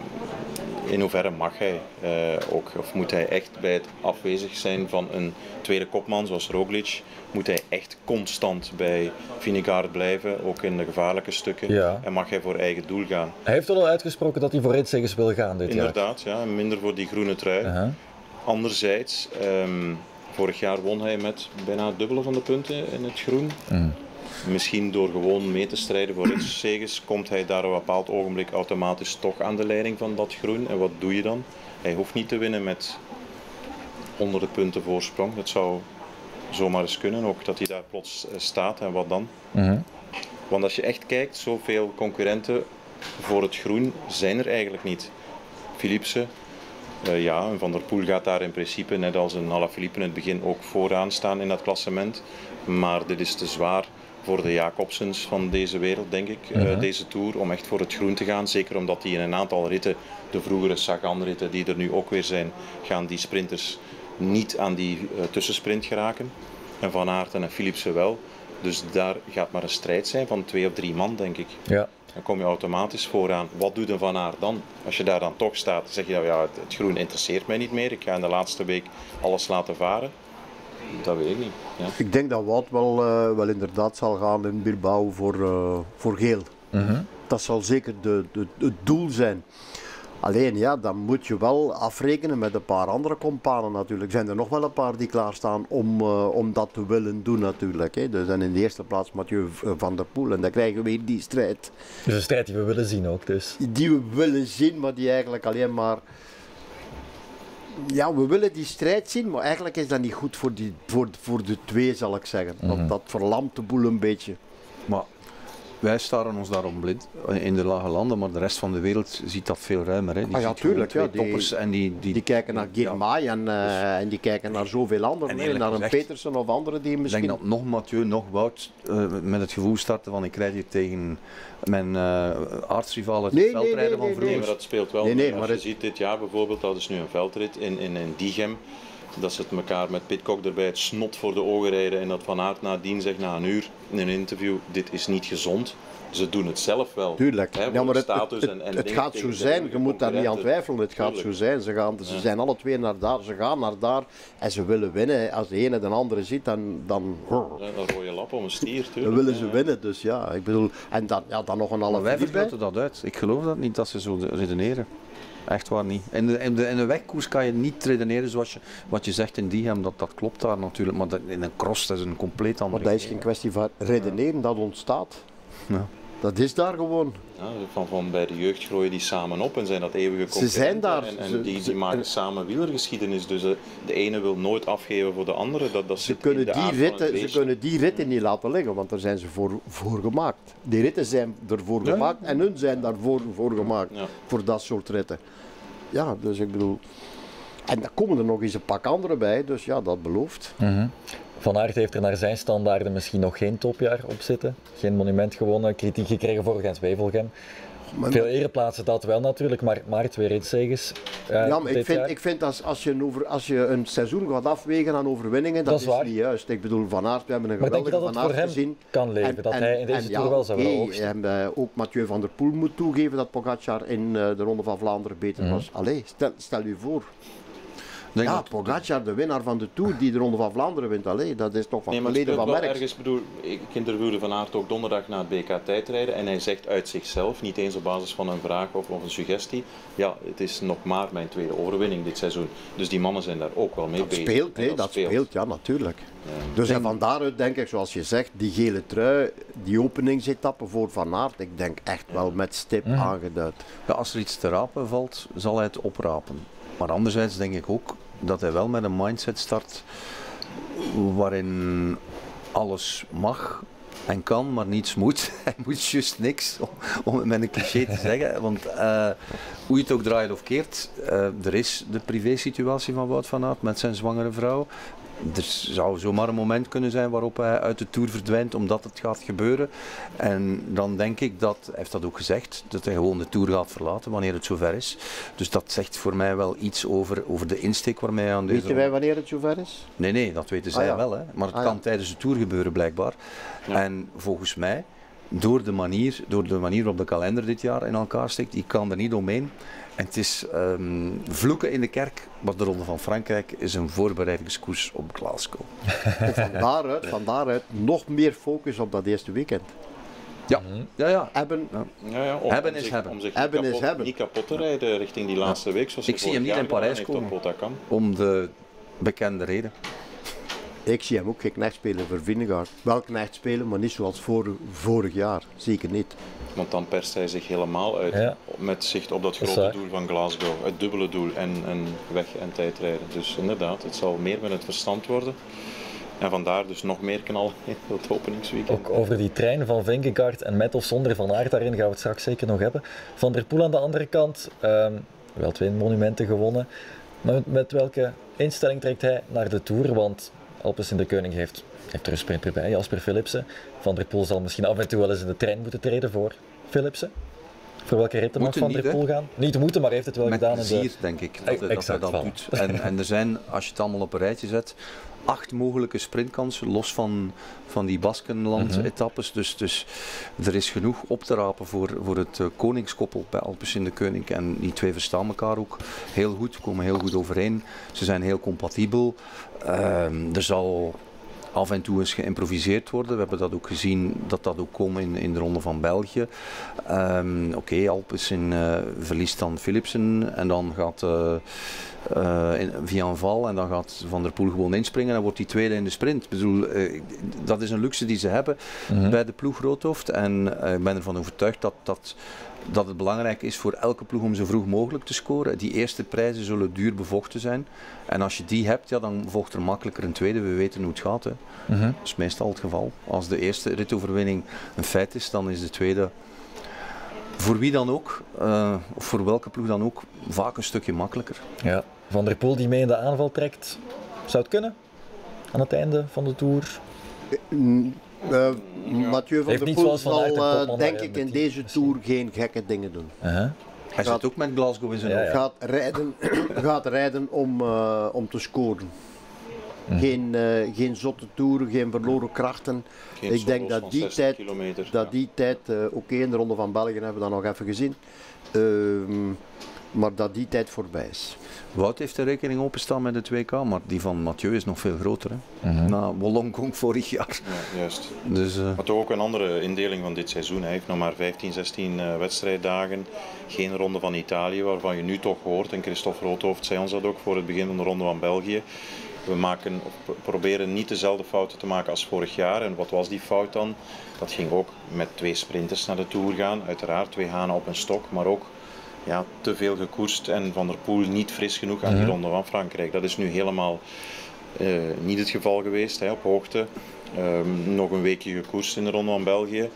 [SPEAKER 2] in hoeverre mag hij uh, ook, of moet hij echt bij het afwezig zijn van een tweede kopman zoals Roglic, moet hij echt constant bij Vingegaard blijven, ook in de gevaarlijke stukken, ja. En mag hij voor eigen doel gaan.
[SPEAKER 1] Hij heeft al uitgesproken dat hij voor ritzegers wil gaan dit
[SPEAKER 2] Inderdaad,
[SPEAKER 1] jaar.
[SPEAKER 2] ja, minder voor die groene trui. Uh-huh. Anderzijds, um, vorig jaar won hij met bijna het dubbele van de punten in het groen. Uh-huh. Misschien door gewoon mee te strijden voor ritzegers, komt hij daar op een bepaald ogenblik automatisch toch aan de leiding van dat groen. En wat doe je dan? Hij hoeft niet te winnen met honderden punten voorsprong. Dat zou zomaar eens kunnen, ook dat hij daar plots staat. En wat dan? Uh-huh. Want als je echt kijkt, zoveel concurrenten voor het groen zijn er eigenlijk niet. Philipsen, uh, ja, en Van der Poel gaat daar in principe, net als een Alaphilippe in het begin, ook vooraan staan in dat klassement. Maar dit is te zwaar voor de Jacobsens van deze wereld, denk ik, uh-huh. uh, deze Tour, om echt voor het groen te gaan. Zeker omdat die in een aantal ritten, de vroegere Sagan-ritten die er nu ook weer zijn, gaan die sprinters niet aan die uh, tussensprint geraken. En Van Aert en Philipsen wel. Dus daar gaat maar een strijd zijn van twee of drie man, denk ik.
[SPEAKER 1] Ja.
[SPEAKER 2] Dan kom je automatisch vooraan. Wat doet een Van Aert dan? Als je daar dan toch staat, zeg je nou ja, het, het groen interesseert mij niet meer. Ik ga in de laatste week alles laten varen. Dat weet ik niet. Ja.
[SPEAKER 4] Ik denk dat Wout wel, uh, wel inderdaad zal gaan in Bilbao voor, uh, voor geel. Uh-huh. Dat zal zeker de, de, het doel zijn. Alleen ja, dan moet je wel afrekenen met een paar andere companen natuurlijk. Zijn er nog wel een paar die klaarstaan om, uh, om dat te willen doen natuurlijk. Hè. Dus en in de eerste plaats Mathieu van der Poel. En dan krijgen we weer die strijd.
[SPEAKER 1] Dus een strijd die we willen zien ook dus.
[SPEAKER 4] Die we willen zien, maar die eigenlijk alleen maar... Ja, we willen die strijd zien, maar eigenlijk is dat niet goed voor, die, voor, voor de twee, zal ik zeggen. Want
[SPEAKER 1] Mm-hmm.
[SPEAKER 4] dat verlamt de boel een beetje.
[SPEAKER 3] Maar wij staren ons daarom blind in de lage landen, maar de rest van de wereld ziet dat veel ruimer. Hè. Die
[SPEAKER 4] Ah ja,
[SPEAKER 3] ziet gewoon
[SPEAKER 4] tuurlijk,
[SPEAKER 3] twee
[SPEAKER 4] ja, die-
[SPEAKER 3] toppers en die, die,
[SPEAKER 4] Die kijken naar Girmay en, uh, en die kijken naar zoveel anderen.
[SPEAKER 3] En
[SPEAKER 4] hè.
[SPEAKER 3] eerlijk
[SPEAKER 4] Naar een
[SPEAKER 3] gezegd,
[SPEAKER 4] Petersen of anderen die
[SPEAKER 3] Ik
[SPEAKER 4] misschien...
[SPEAKER 3] denk dat nog Mathieu, nog Wout uh, met het gevoel starten van ik rijd hier tegen mijn uh, aartsrivaal uit
[SPEAKER 4] Nee,
[SPEAKER 3] het
[SPEAKER 4] nee,
[SPEAKER 3] veldrijden
[SPEAKER 4] nee,
[SPEAKER 3] van
[SPEAKER 4] nee,
[SPEAKER 3] vroeger.
[SPEAKER 2] Nee, maar dat speelt wel.
[SPEAKER 4] Nee, nee,
[SPEAKER 2] Als
[SPEAKER 4] maar
[SPEAKER 2] je
[SPEAKER 4] het-
[SPEAKER 2] ziet dit jaar bijvoorbeeld, dat is nu een veldrit in, in, in Diegem. Dat ze het elkaar met Pidcock erbij het snot voor de ogen rijden en dat Van Aert nadien zegt na een uur in een interview, dit is niet gezond. Ze doen het zelf wel.
[SPEAKER 4] Tuurlijk.
[SPEAKER 2] Hè,
[SPEAKER 4] ja,
[SPEAKER 2] voor
[SPEAKER 4] maar
[SPEAKER 2] de
[SPEAKER 4] het,
[SPEAKER 2] status
[SPEAKER 4] het,
[SPEAKER 2] en, en
[SPEAKER 4] het, het
[SPEAKER 2] dingen
[SPEAKER 4] gaat zo
[SPEAKER 2] tegen
[SPEAKER 4] zijn, je
[SPEAKER 2] de
[SPEAKER 4] moet daar niet aan
[SPEAKER 2] concurrenten.
[SPEAKER 4] twijfelen. Het gaat zo
[SPEAKER 2] Tuurlijk.
[SPEAKER 4] zijn. Ze, gaan, ze
[SPEAKER 2] Ja.
[SPEAKER 4] zijn alle twee naar daar, ze gaan naar daar en ze willen winnen. Als de ene de andere ziet, dan, dan,
[SPEAKER 2] Ja, een rode lap om een stier,
[SPEAKER 4] dan
[SPEAKER 2] tuurlijk.
[SPEAKER 4] willen ze
[SPEAKER 2] Ja.
[SPEAKER 4] winnen. Dus ja, ik bedoel, en dan, ja, dan nog een
[SPEAKER 3] Maar
[SPEAKER 4] halve
[SPEAKER 3] wij
[SPEAKER 4] bij.
[SPEAKER 3] vergroten dat uit. Ik geloof dat niet dat ze zo de- redeneren. Echt waar niet. In de, in de, in de wegkoers kan je niet redeneren zoals je, wat je zegt in Diegem, dat, dat klopt daar natuurlijk. Maar dat, in een cross dat is een compleet andere.
[SPEAKER 4] Maar dat is geen kwestie van redeneren, dat ontstaat.
[SPEAKER 3] Ja.
[SPEAKER 2] Dat is daar gewoon. Ja, van, van bij de jeugd groeien die samen op en zijn dat eeuwige concurrenten.
[SPEAKER 4] Ze zijn daar.
[SPEAKER 2] En, en
[SPEAKER 4] Ze-
[SPEAKER 2] die,
[SPEAKER 4] ze-
[SPEAKER 2] die maken
[SPEAKER 4] en-
[SPEAKER 2] samen wielergeschiedenis. Dus de, de ene wil nooit afgeven voor de andere. Dat, dat
[SPEAKER 4] Ze
[SPEAKER 2] zit in
[SPEAKER 4] kunnen,
[SPEAKER 2] de
[SPEAKER 4] die
[SPEAKER 2] aard van het
[SPEAKER 4] ritten, ze
[SPEAKER 2] beestje.
[SPEAKER 4] kunnen die ritten niet laten liggen, want daar zijn ze voor, voor gemaakt. Die ritten zijn ervoor
[SPEAKER 3] Ja.
[SPEAKER 4] gemaakt en hun zijn daarvoor voor gemaakt.
[SPEAKER 2] Ja.
[SPEAKER 4] Voor dat soort ritten. Ja, dus ik bedoel... En dan komen er nog eens een pak andere bij, dus ja, dat belooft.
[SPEAKER 1] Mhm. Van Aert heeft er naar zijn standaarden misschien nog geen topjaar op zitten. Geen monument gewonnen, kritiek gekregen voor Gens-Wevelgem.
[SPEAKER 4] Maar-
[SPEAKER 1] Veel ereplaatsen dat wel natuurlijk, maar Maart weer inzegens. Uh,
[SPEAKER 4] Ja, maar ik
[SPEAKER 1] dit
[SPEAKER 4] vind,
[SPEAKER 1] jaar.
[SPEAKER 4] ik vind als, als, je een over, als je een seizoen gaat afwegen aan overwinningen, dat,
[SPEAKER 1] Dat is
[SPEAKER 4] is,
[SPEAKER 1] waar.
[SPEAKER 4] niet juist. Ik bedoel, Van Aert, we hebben een
[SPEAKER 1] Maar denk je
[SPEAKER 4] geweldige
[SPEAKER 1] dat het
[SPEAKER 4] Van
[SPEAKER 1] voor
[SPEAKER 4] Aert
[SPEAKER 1] hem
[SPEAKER 4] gezien.
[SPEAKER 1] kan leven? dat hij in deze
[SPEAKER 4] en
[SPEAKER 1] Tour
[SPEAKER 4] ja,
[SPEAKER 1] wel zou willen
[SPEAKER 4] oké,
[SPEAKER 1] oogsten?
[SPEAKER 4] en, eh, ook Mathieu van der Poel moet toegeven dat Pogacar in eh, de Ronde van Vlaanderen beter
[SPEAKER 1] Mhm.
[SPEAKER 4] was. Allee, stel, stel u voor.
[SPEAKER 3] Ik denk
[SPEAKER 4] Ja,
[SPEAKER 3] dat-
[SPEAKER 4] Pogacar, de winnaar van de Tour, die de Ronde van Vlaanderen wint. Allee, dat is toch van
[SPEAKER 2] Nee,
[SPEAKER 4] het
[SPEAKER 2] maar het
[SPEAKER 4] verleden
[SPEAKER 2] speelt
[SPEAKER 4] van
[SPEAKER 2] wel
[SPEAKER 4] Merckx.
[SPEAKER 2] ergens, bedoel, ik interviewde Van Aert ook donderdag na het B K tijdrijden en hij zegt uit zichzelf, niet eens op basis van een vraag of, of een suggestie, ja, het is nog maar mijn tweede overwinning dit seizoen. Dus die mannen zijn daar ook wel mee
[SPEAKER 4] Dat
[SPEAKER 2] bezig.
[SPEAKER 4] speelt,
[SPEAKER 2] En
[SPEAKER 4] hè, dat speelt, ja, natuurlijk. Dus en van daaruit denk ik, zoals je zegt, die gele trui, die openingsetappe voor Van Aert, ik denk echt wel met stip
[SPEAKER 1] Mhm.
[SPEAKER 4] aangeduid.
[SPEAKER 3] Ja, als er iets te rapen valt, zal hij het oprapen. Maar anderzijds denk ik ook dat hij wel met een mindset start waarin alles mag en kan, maar niets moet. Hij moet juist niks, om, om het met een cliché te zeggen. Want uh, hoe je het ook draait of keert, uh, er is de privésituatie van Wout van Aert met zijn zwangere vrouw. Er zou zomaar een moment kunnen zijn waarop hij uit de Tour verdwijnt omdat het gaat gebeuren. En dan denk ik dat, hij heeft dat ook gezegd, dat hij gewoon de Tour gaat verlaten wanneer het zover is. Dus dat zegt voor mij wel iets over, over de insteek waarmee hij aan deze...
[SPEAKER 4] Weten wij wanneer het zover is?
[SPEAKER 3] Nee, nee, dat weten zij
[SPEAKER 4] Ah, ja.
[SPEAKER 3] wel. Hè. Maar het
[SPEAKER 4] Ah,
[SPEAKER 3] kan
[SPEAKER 4] ja.
[SPEAKER 3] tijdens de Tour gebeuren blijkbaar.
[SPEAKER 2] Ja.
[SPEAKER 3] En volgens mij, door de, manier, door de manier waarop de kalender dit jaar in elkaar steekt, ik kan er niet omheen. En het is um, vloeken in de kerk, maar de Ronde van Frankrijk is een voorbereidingskoers op Glasgow.
[SPEAKER 4] Van daaruit, van daaruit nog meer focus op dat eerste weekend.
[SPEAKER 3] Ja, ja, ja.
[SPEAKER 4] Hebben,
[SPEAKER 2] Ja, ja, om,
[SPEAKER 3] Hebben
[SPEAKER 2] om
[SPEAKER 3] is
[SPEAKER 2] zich,
[SPEAKER 3] hebben.
[SPEAKER 2] Om zich
[SPEAKER 4] Hebben
[SPEAKER 2] niet,
[SPEAKER 4] is
[SPEAKER 2] kapot,
[SPEAKER 4] hebben.
[SPEAKER 2] niet kapot te rijden richting die laatste week. Zoals
[SPEAKER 3] Ik
[SPEAKER 2] hij
[SPEAKER 3] zie hem
[SPEAKER 2] vorig
[SPEAKER 3] niet in
[SPEAKER 2] jaar
[SPEAKER 3] Parijs
[SPEAKER 2] gedaan heeft
[SPEAKER 3] komen.
[SPEAKER 2] op Rotterdam.
[SPEAKER 3] Om de bekende reden.
[SPEAKER 4] ik zie hem ook geen knecht spelen voor Vingegaard. Wel knecht spelen, maar niet zoals voor, vorig jaar. Zeker niet.
[SPEAKER 2] Want dan perst hij zich helemaal uit
[SPEAKER 1] Ja.
[SPEAKER 2] met zicht op dat
[SPEAKER 1] Dat is
[SPEAKER 2] grote
[SPEAKER 1] waar.
[SPEAKER 2] doel van Glasgow. Het dubbele doel en, en weg- en tijdrijden. Dus inderdaad, het zal meer met het verstand worden. En vandaar dus nog meer knallen in het openingsweekend.
[SPEAKER 1] Ook over die trein van Vingegaard en met of zonder Van Aert, daarin gaan we het straks zeker nog hebben. Van der Poel aan de andere kant, um, wel twee monumenten gewonnen. Maar met, met welke instelling trekt hij naar de Tour? Want Alpes in de Koning heeft, heeft er een sprinter bij, Jasper Philipsen. Van der Poel zal misschien af en toe wel eens in de trein moeten treden voor Philipsen. Voor welke ritten mag
[SPEAKER 3] Moeten
[SPEAKER 1] Van
[SPEAKER 3] niet,
[SPEAKER 1] der
[SPEAKER 3] hè?
[SPEAKER 1] Poel gaan? Niet moeten, maar heeft het wel
[SPEAKER 3] Met
[SPEAKER 1] gedaan.
[SPEAKER 3] plezier,
[SPEAKER 1] in de...
[SPEAKER 3] denk ik, dat,
[SPEAKER 1] E-
[SPEAKER 3] hij- dat hij
[SPEAKER 1] exact,
[SPEAKER 3] dat
[SPEAKER 1] voilà.
[SPEAKER 3] doet. En, en er zijn, als je het allemaal op een rijtje zet, acht mogelijke sprintkansen, los van, van die Baskenland-etappes. Dus, dus er is genoeg op te rapen voor, voor het uh, koningskoppel bij Alpes in de Koning. En die twee verstaan elkaar ook heel goed, komen heel goed overeen. Ze zijn heel compatibel. Uh, er zal af en toe eens geïmproviseerd worden. We hebben dat ook gezien dat dat ook kon in, in de Ronde van België. Um, Oké, okay, Alpecin uh, verliest dan Philipsen en dan gaat uh, uh, in, via een val en dan gaat Van der Poel gewoon inspringen en wordt die tweede in de sprint. Ik bedoel, uh, dat is een luxe die ze hebben mm-hmm. bij de ploeg Roodhoofd en uh, ik ben ervan overtuigd dat, dat, dat het belangrijk is voor elke ploeg om zo vroeg mogelijk te scoren. Die eerste prijzen zullen duur bevochten zijn en als je die hebt, ja, dan volgt er makkelijker een tweede. We weten hoe het gaat. Hè. Mm-hmm. Dat is meestal het geval. Als de eerste ritoverwinning een feit is, dan is de tweede voor wie dan ook, uh, of voor welke ploeg dan ook, vaak een stukje makkelijker.
[SPEAKER 1] Ja. Van der Poel die mee in de aanval trekt, zou het kunnen? Aan het einde van de Tour?
[SPEAKER 4] Uh, uh, Mathieu van der Poel zal uh, denk ik in deze Tour geen gekke dingen doen.
[SPEAKER 1] Uh-huh.
[SPEAKER 3] Hij gaat, zit ook met Glasgow in zijn
[SPEAKER 4] ja,
[SPEAKER 3] hoofd.
[SPEAKER 4] Ja. Gaat rijden, gaat rijden om, uh, om te scoren. Mm. Geen, uh, geen zotte toeren, geen verloren krachten.
[SPEAKER 2] Geen
[SPEAKER 4] ik denk dat die tijd, dat die
[SPEAKER 2] ja.
[SPEAKER 4] tijd uh, oké, okay, in de Ronde van België hebben we dat nog even gezien. Uh, maar dat die tijd voorbij is.
[SPEAKER 3] Wout heeft de rekening openstaan met de twee K, maar die van Mathieu is nog veel groter. Hè? Mm-hmm. Na Wollongong vorig jaar.
[SPEAKER 2] Ja, juist.
[SPEAKER 3] Dus, uh...
[SPEAKER 2] Maar toch ook een andere indeling van dit seizoen. Hij heeft nog maar vijftien, zestien uh, wedstrijddagen. Geen Ronde van Italië, waarvan je nu toch hoort. En Christophe Roodhoofd zei ons dat ook voor het begin van de Ronde van België. We maken, of proberen niet dezelfde fouten te maken als vorig jaar. En wat was die fout dan? Dat ging ook met twee sprinters naar de Tour gaan. Uiteraard twee hanen op een stok, maar ook ja, te veel gekoerst en Van der Poel niet fris genoeg aan die Ronde van Frankrijk. Dat is nu helemaal uh, niet het geval geweest, hè, op hoogte. Um, nog een weekje gekoerst in de Ronde van België.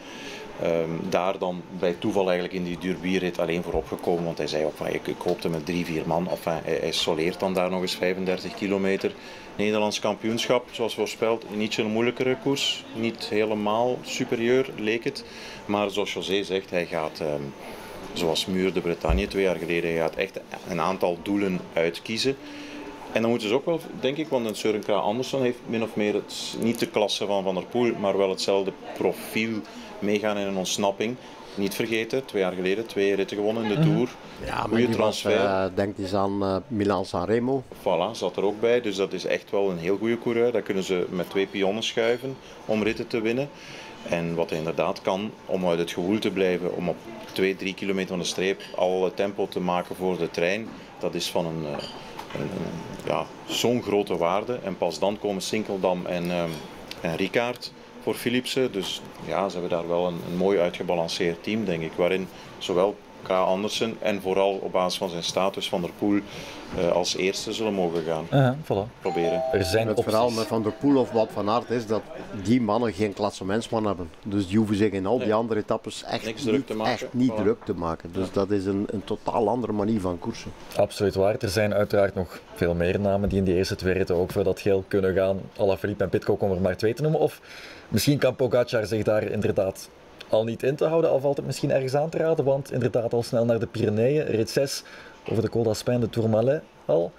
[SPEAKER 2] Um, daar dan bij toeval eigenlijk in die Durbierrit alleen voor opgekomen, want hij zei ook van ik, ik hoopte met drie, vier man. Enfin, hij, hij soleert dan daar nog eens vijfendertig kilometer. Nederlands kampioenschap, zoals voorspeld, niet zo'n moeilijkere koers. Niet helemaal superieur leek het, maar zoals José zegt, hij gaat um, zoals Muur de Bretagne twee jaar geleden, hij gaat echt een aantal doelen uitkiezen. En dan moeten ze ook wel, denk ik, want een Søren Kragh Andersen heeft min of meer het, niet de klasse van Van der Poel, maar wel hetzelfde profiel. Meegaan in een ontsnapping. Niet vergeten, twee jaar geleden twee ritten gewonnen in de Tour.
[SPEAKER 4] Ja, maar die transfer. Was, uh, denk eens aan uh, Milan-San Remo.
[SPEAKER 2] Voilà, zat er ook bij. Dus dat is echt wel een heel goede coureur. Daar kunnen ze met twee pionnen schuiven om ritten te winnen. En wat hij inderdaad kan, om uit het gewoel te blijven, om op twee, drie kilometer van de streep al tempo te maken voor de trein, dat is van een, een, een ja, zo'n grote waarde. En pas dan komen Sinkeldam en, um, en Rickaert voor Philipsen. Dus ja, ze hebben daar wel een, een mooi uitgebalanceerd team, denk ik, waarin zowel Kragh Andersen en vooral op basis van zijn status Van der Poel uh, als eerste zullen mogen gaan.
[SPEAKER 1] Uh-huh, voilà.
[SPEAKER 2] Proberen.
[SPEAKER 1] Er zijn
[SPEAKER 4] het
[SPEAKER 1] opties.
[SPEAKER 4] verhaal met Van der Poel of Wout van Aert is dat die mannen geen klassementsman hebben. Dus die hoeven zich in al die nee. andere etappes echt
[SPEAKER 2] Niks
[SPEAKER 4] niet,
[SPEAKER 2] druk te maken.
[SPEAKER 4] Echt niet
[SPEAKER 2] voilà.
[SPEAKER 4] druk te maken. Dus ja. dat is een, een totaal andere manier van koersen.
[SPEAKER 1] Absoluut waar. Er zijn uiteraard nog veel meer namen die in die eerste twee ritten ook voor dat geel kunnen gaan. Alaphilippe en Pidcock om er maar twee te noemen. Of misschien kan Pogacar zich daar inderdaad al niet in te houden, al valt het misschien ergens aan te raden, want inderdaad al snel naar de Pyreneeën, rit zes over de Col d'Aspin, de Tourmalet al.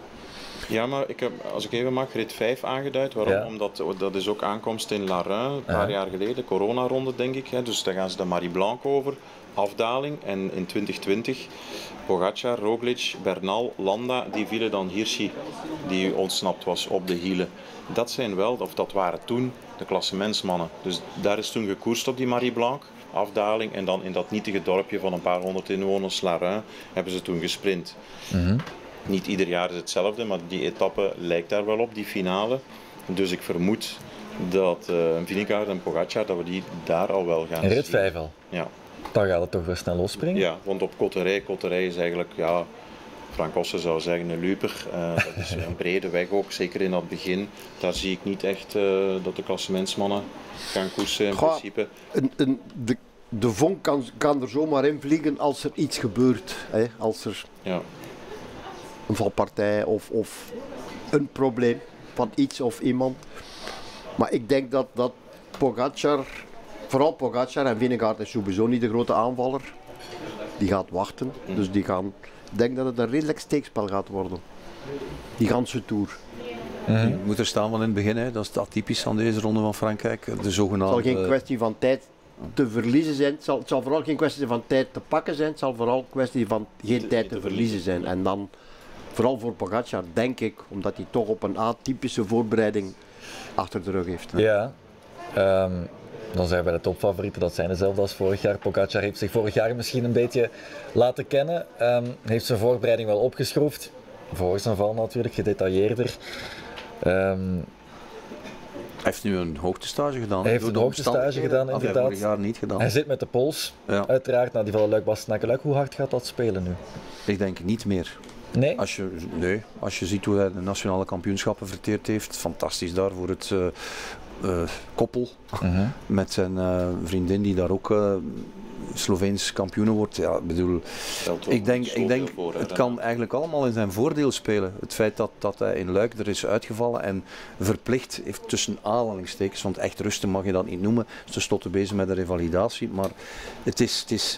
[SPEAKER 2] Ja, maar ik heb, als ik even mag, rit vijf aangeduid. Waarom?
[SPEAKER 1] Ja.
[SPEAKER 2] Omdat dat is ook aankomst in Larun, een paar
[SPEAKER 1] ja.
[SPEAKER 2] jaar geleden, coronaronde denk ik. Hè. Dus daar gaan ze de Marie Blanc over, afdaling. En in twintig twintig, Pogacar, Roglic, Bernal, Landa, die vielen dan Hirschi, die ontsnapt was op de hielen. Dat zijn wel, of dat waren toen, de klassementsmannen. Dus daar is toen gekoerst op die Marie Blanc, afdaling. En dan in dat nietige dorpje van een paar honderd inwoners, Larun, hebben ze toen gesprint. Mm-hmm. Niet ieder jaar is hetzelfde, maar die etappe lijkt daar wel op, die finale. Dus ik vermoed dat uh, Vingegaard en Pogacar, dat we die daar al wel gaan zien.
[SPEAKER 1] In rit vijf al?
[SPEAKER 2] Ja.
[SPEAKER 1] Dan gaat het toch weer snel losspringen?
[SPEAKER 2] Ja, want op Cotterij, Cotterij is eigenlijk, ja, Frank Ossen zou zeggen een luper. Uh, dat is een brede weg ook, zeker in dat begin. Daar zie ik niet echt uh, dat de klassementsmannen gaan koersen in Goh, principe.
[SPEAKER 4] Een, een, de, de vonk kan, kan er zomaar in vliegen als er iets gebeurt. Hè? Als er
[SPEAKER 2] ja.
[SPEAKER 4] een valpartij of, of een probleem van iets of iemand. Maar ik denk dat, dat Pogacar, vooral Pogacar en Vingegaard is sowieso niet de grote aanvaller. Die gaat wachten, mm. dus die gaan... Ik denk dat het een redelijk steekspel gaat worden. Die ganse Tour.
[SPEAKER 3] Mm-hmm. Je moet er staan van in het begin, hè. Dat is atypisch aan deze Ronde van Frankrijk. De zogenaamde...
[SPEAKER 4] Het zal geen kwestie van tijd te verliezen zijn. Het zal, het zal vooral geen kwestie van tijd te pakken zijn. Het zal vooral een kwestie van geen tijd te verliezen zijn. En dan, vooral voor Pogacar, denk ik, omdat hij toch op een atypische voorbereiding achter de rug heeft. Hè.
[SPEAKER 1] Ja. Um, dan zijn we bij de topfavorieten, dat zijn dezelfde als vorig jaar. Pogacar heeft zich vorig jaar misschien een beetje laten kennen. Um, heeft zijn voorbereiding wel opgeschroefd. Volgens een val natuurlijk, gedetailleerder. Um,
[SPEAKER 3] Hij heeft nu een hoogtestage gedaan.
[SPEAKER 1] Hij heeft een hoogtestage gedaan,
[SPEAKER 3] had
[SPEAKER 1] inderdaad.
[SPEAKER 3] Hij vorig jaar niet gedaan.
[SPEAKER 1] Hij zit met de pols,
[SPEAKER 3] ja.
[SPEAKER 1] uiteraard, na die van de Luik-Bastenaken-Luik. Hoe hard gaat dat spelen nu?
[SPEAKER 3] Ik denk niet meer.
[SPEAKER 1] Nee?
[SPEAKER 3] Als je, nee, als je ziet hoe hij de nationale kampioenschappen verteerd heeft, fantastisch daar voor het uh, uh, koppel. Uh-huh. Met zijn uh, vriendin die daar ook uh, Sloveens kampioen wordt. Ja, bedoel, ik denk, ik denk voor, het kan eigenlijk allemaal in zijn voordeel spelen. Het feit dat, dat hij in Luik er is uitgevallen en verplicht heeft tussen aanhalingstekens, want echt rusten mag je dat niet noemen. Ze stotten bezig met de revalidatie, maar het is, het is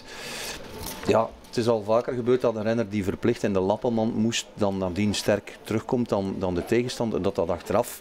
[SPEAKER 3] ja, het is al vaker gebeurd dat een renner die verplicht in de lappenmand moest, dan nadien sterk terugkomt dan, dan de tegenstander, en dat dat achteraf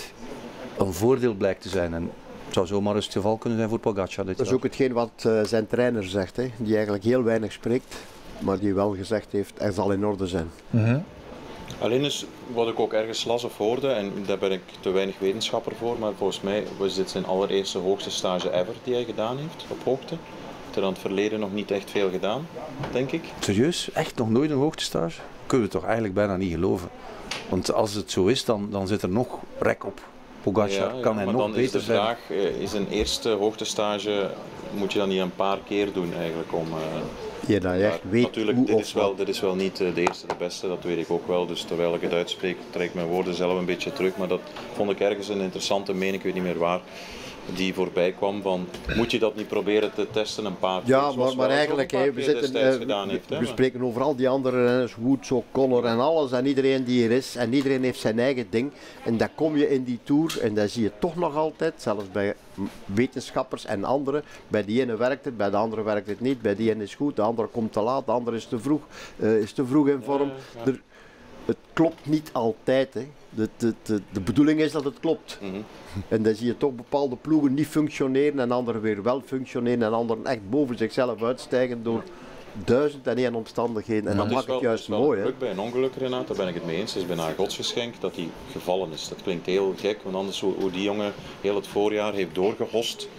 [SPEAKER 3] een voordeel blijkt te zijn. En het zou zomaar eens het geval kunnen zijn voor Pogacar.
[SPEAKER 4] Dat is ook hetgeen wat uh, zijn trainer zegt, hè, die eigenlijk heel weinig spreekt, maar die wel gezegd heeft, hij zal in orde zijn.
[SPEAKER 1] Mm-hmm.
[SPEAKER 2] Alleen is wat ik ook ergens las of hoorde, en daar ben ik te weinig wetenschapper voor, maar volgens mij was dit zijn allereerste hoogste stage ever die hij gedaan heeft op hoogte. Hij heeft er aan het verleden nog niet echt veel gedaan, denk ik.
[SPEAKER 3] Serieus? Echt nog nooit een hoogtestage? Kunnen we toch eigenlijk bijna niet geloven. Want als het zo is, dan, dan zit er nog rek op. Pogacar,
[SPEAKER 2] ja,
[SPEAKER 3] kan
[SPEAKER 2] ja,
[SPEAKER 3] hij
[SPEAKER 2] maar
[SPEAKER 3] nog
[SPEAKER 2] dan
[SPEAKER 3] beter
[SPEAKER 2] is de
[SPEAKER 3] zijn?
[SPEAKER 2] vraag, is een eerste hoogtestage, moet je dan niet een paar keer doen eigenlijk om... Uh,
[SPEAKER 4] ja, dat je echt weet
[SPEAKER 2] natuurlijk,
[SPEAKER 4] hoe
[SPEAKER 2] dit
[SPEAKER 4] of
[SPEAKER 2] is, wel, dit is wel niet de eerste de beste, dat weet ik ook wel. Dus terwijl ik het uitspreek, trek ik mijn woorden zelf een beetje terug. Maar dat vond ik ergens een interessante mening, ik weet niet meer waar, die voorbij kwam van, moet je dat niet proberen te testen een paar keer?
[SPEAKER 4] Ja, maar, maar eigenlijk, he, we, zitten, uh,
[SPEAKER 2] gedaan heeft,
[SPEAKER 4] we,
[SPEAKER 2] hè,
[SPEAKER 4] we spreken over al die andere renners, Woods, O'Connor en alles en iedereen die er is en iedereen heeft zijn eigen ding en dan kom je in die Tour en dan zie je toch nog altijd, zelfs bij wetenschappers en anderen, bij die ene werkt het, bij de andere werkt het niet, bij die ene is goed, de andere komt te laat, de andere is te vroeg, uh, is te vroeg in vorm. Ja, ja. Er, het klopt niet altijd, hè. De, de, de, de bedoeling is dat het klopt. Mm-hmm. En dan zie je toch bepaalde ploegen niet functioneren en anderen weer wel functioneren en anderen echt boven zichzelf uitstijgen door duizend en één omstandigheden. En
[SPEAKER 2] maar
[SPEAKER 4] dan maakt het juist mooi.
[SPEAKER 2] Het is bij een ongeluk, Renat, daar ben ik het mee eens. Het is bijna een godsgeschenk dat hij gevallen is. Dat klinkt heel gek, want anders hoe, hoe die jongen heel het voorjaar heeft doorgehost.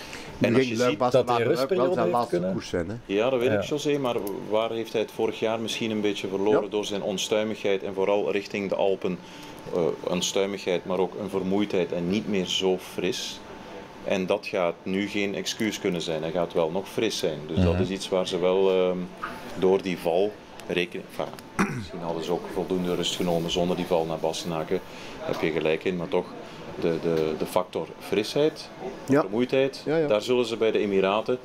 [SPEAKER 4] En als je ziet
[SPEAKER 1] dat hij een rustperiode heeft kunnen.
[SPEAKER 4] Koers zijn, hè?
[SPEAKER 2] Ja, dat weet
[SPEAKER 1] ja.
[SPEAKER 2] ik, José, maar waar heeft hij het vorig jaar misschien een beetje verloren ja. door zijn onstuimigheid en vooral richting de Alpen. Uh, onstuimigheid, maar ook een vermoeidheid en niet meer zo fris. En dat gaat nu geen excuus kunnen zijn. Hij gaat wel nog fris zijn. Dus mm-hmm. dat is iets waar ze wel uh, door die val rekening... Enfin, misschien hadden ze ook voldoende rust genomen zonder die val naar Bastenaken. Daar heb je gelijk in, maar toch de, de, de factor frisheid,
[SPEAKER 4] ja.
[SPEAKER 2] vermoeidheid, ja, ja. daar zullen ze bij de Emiraten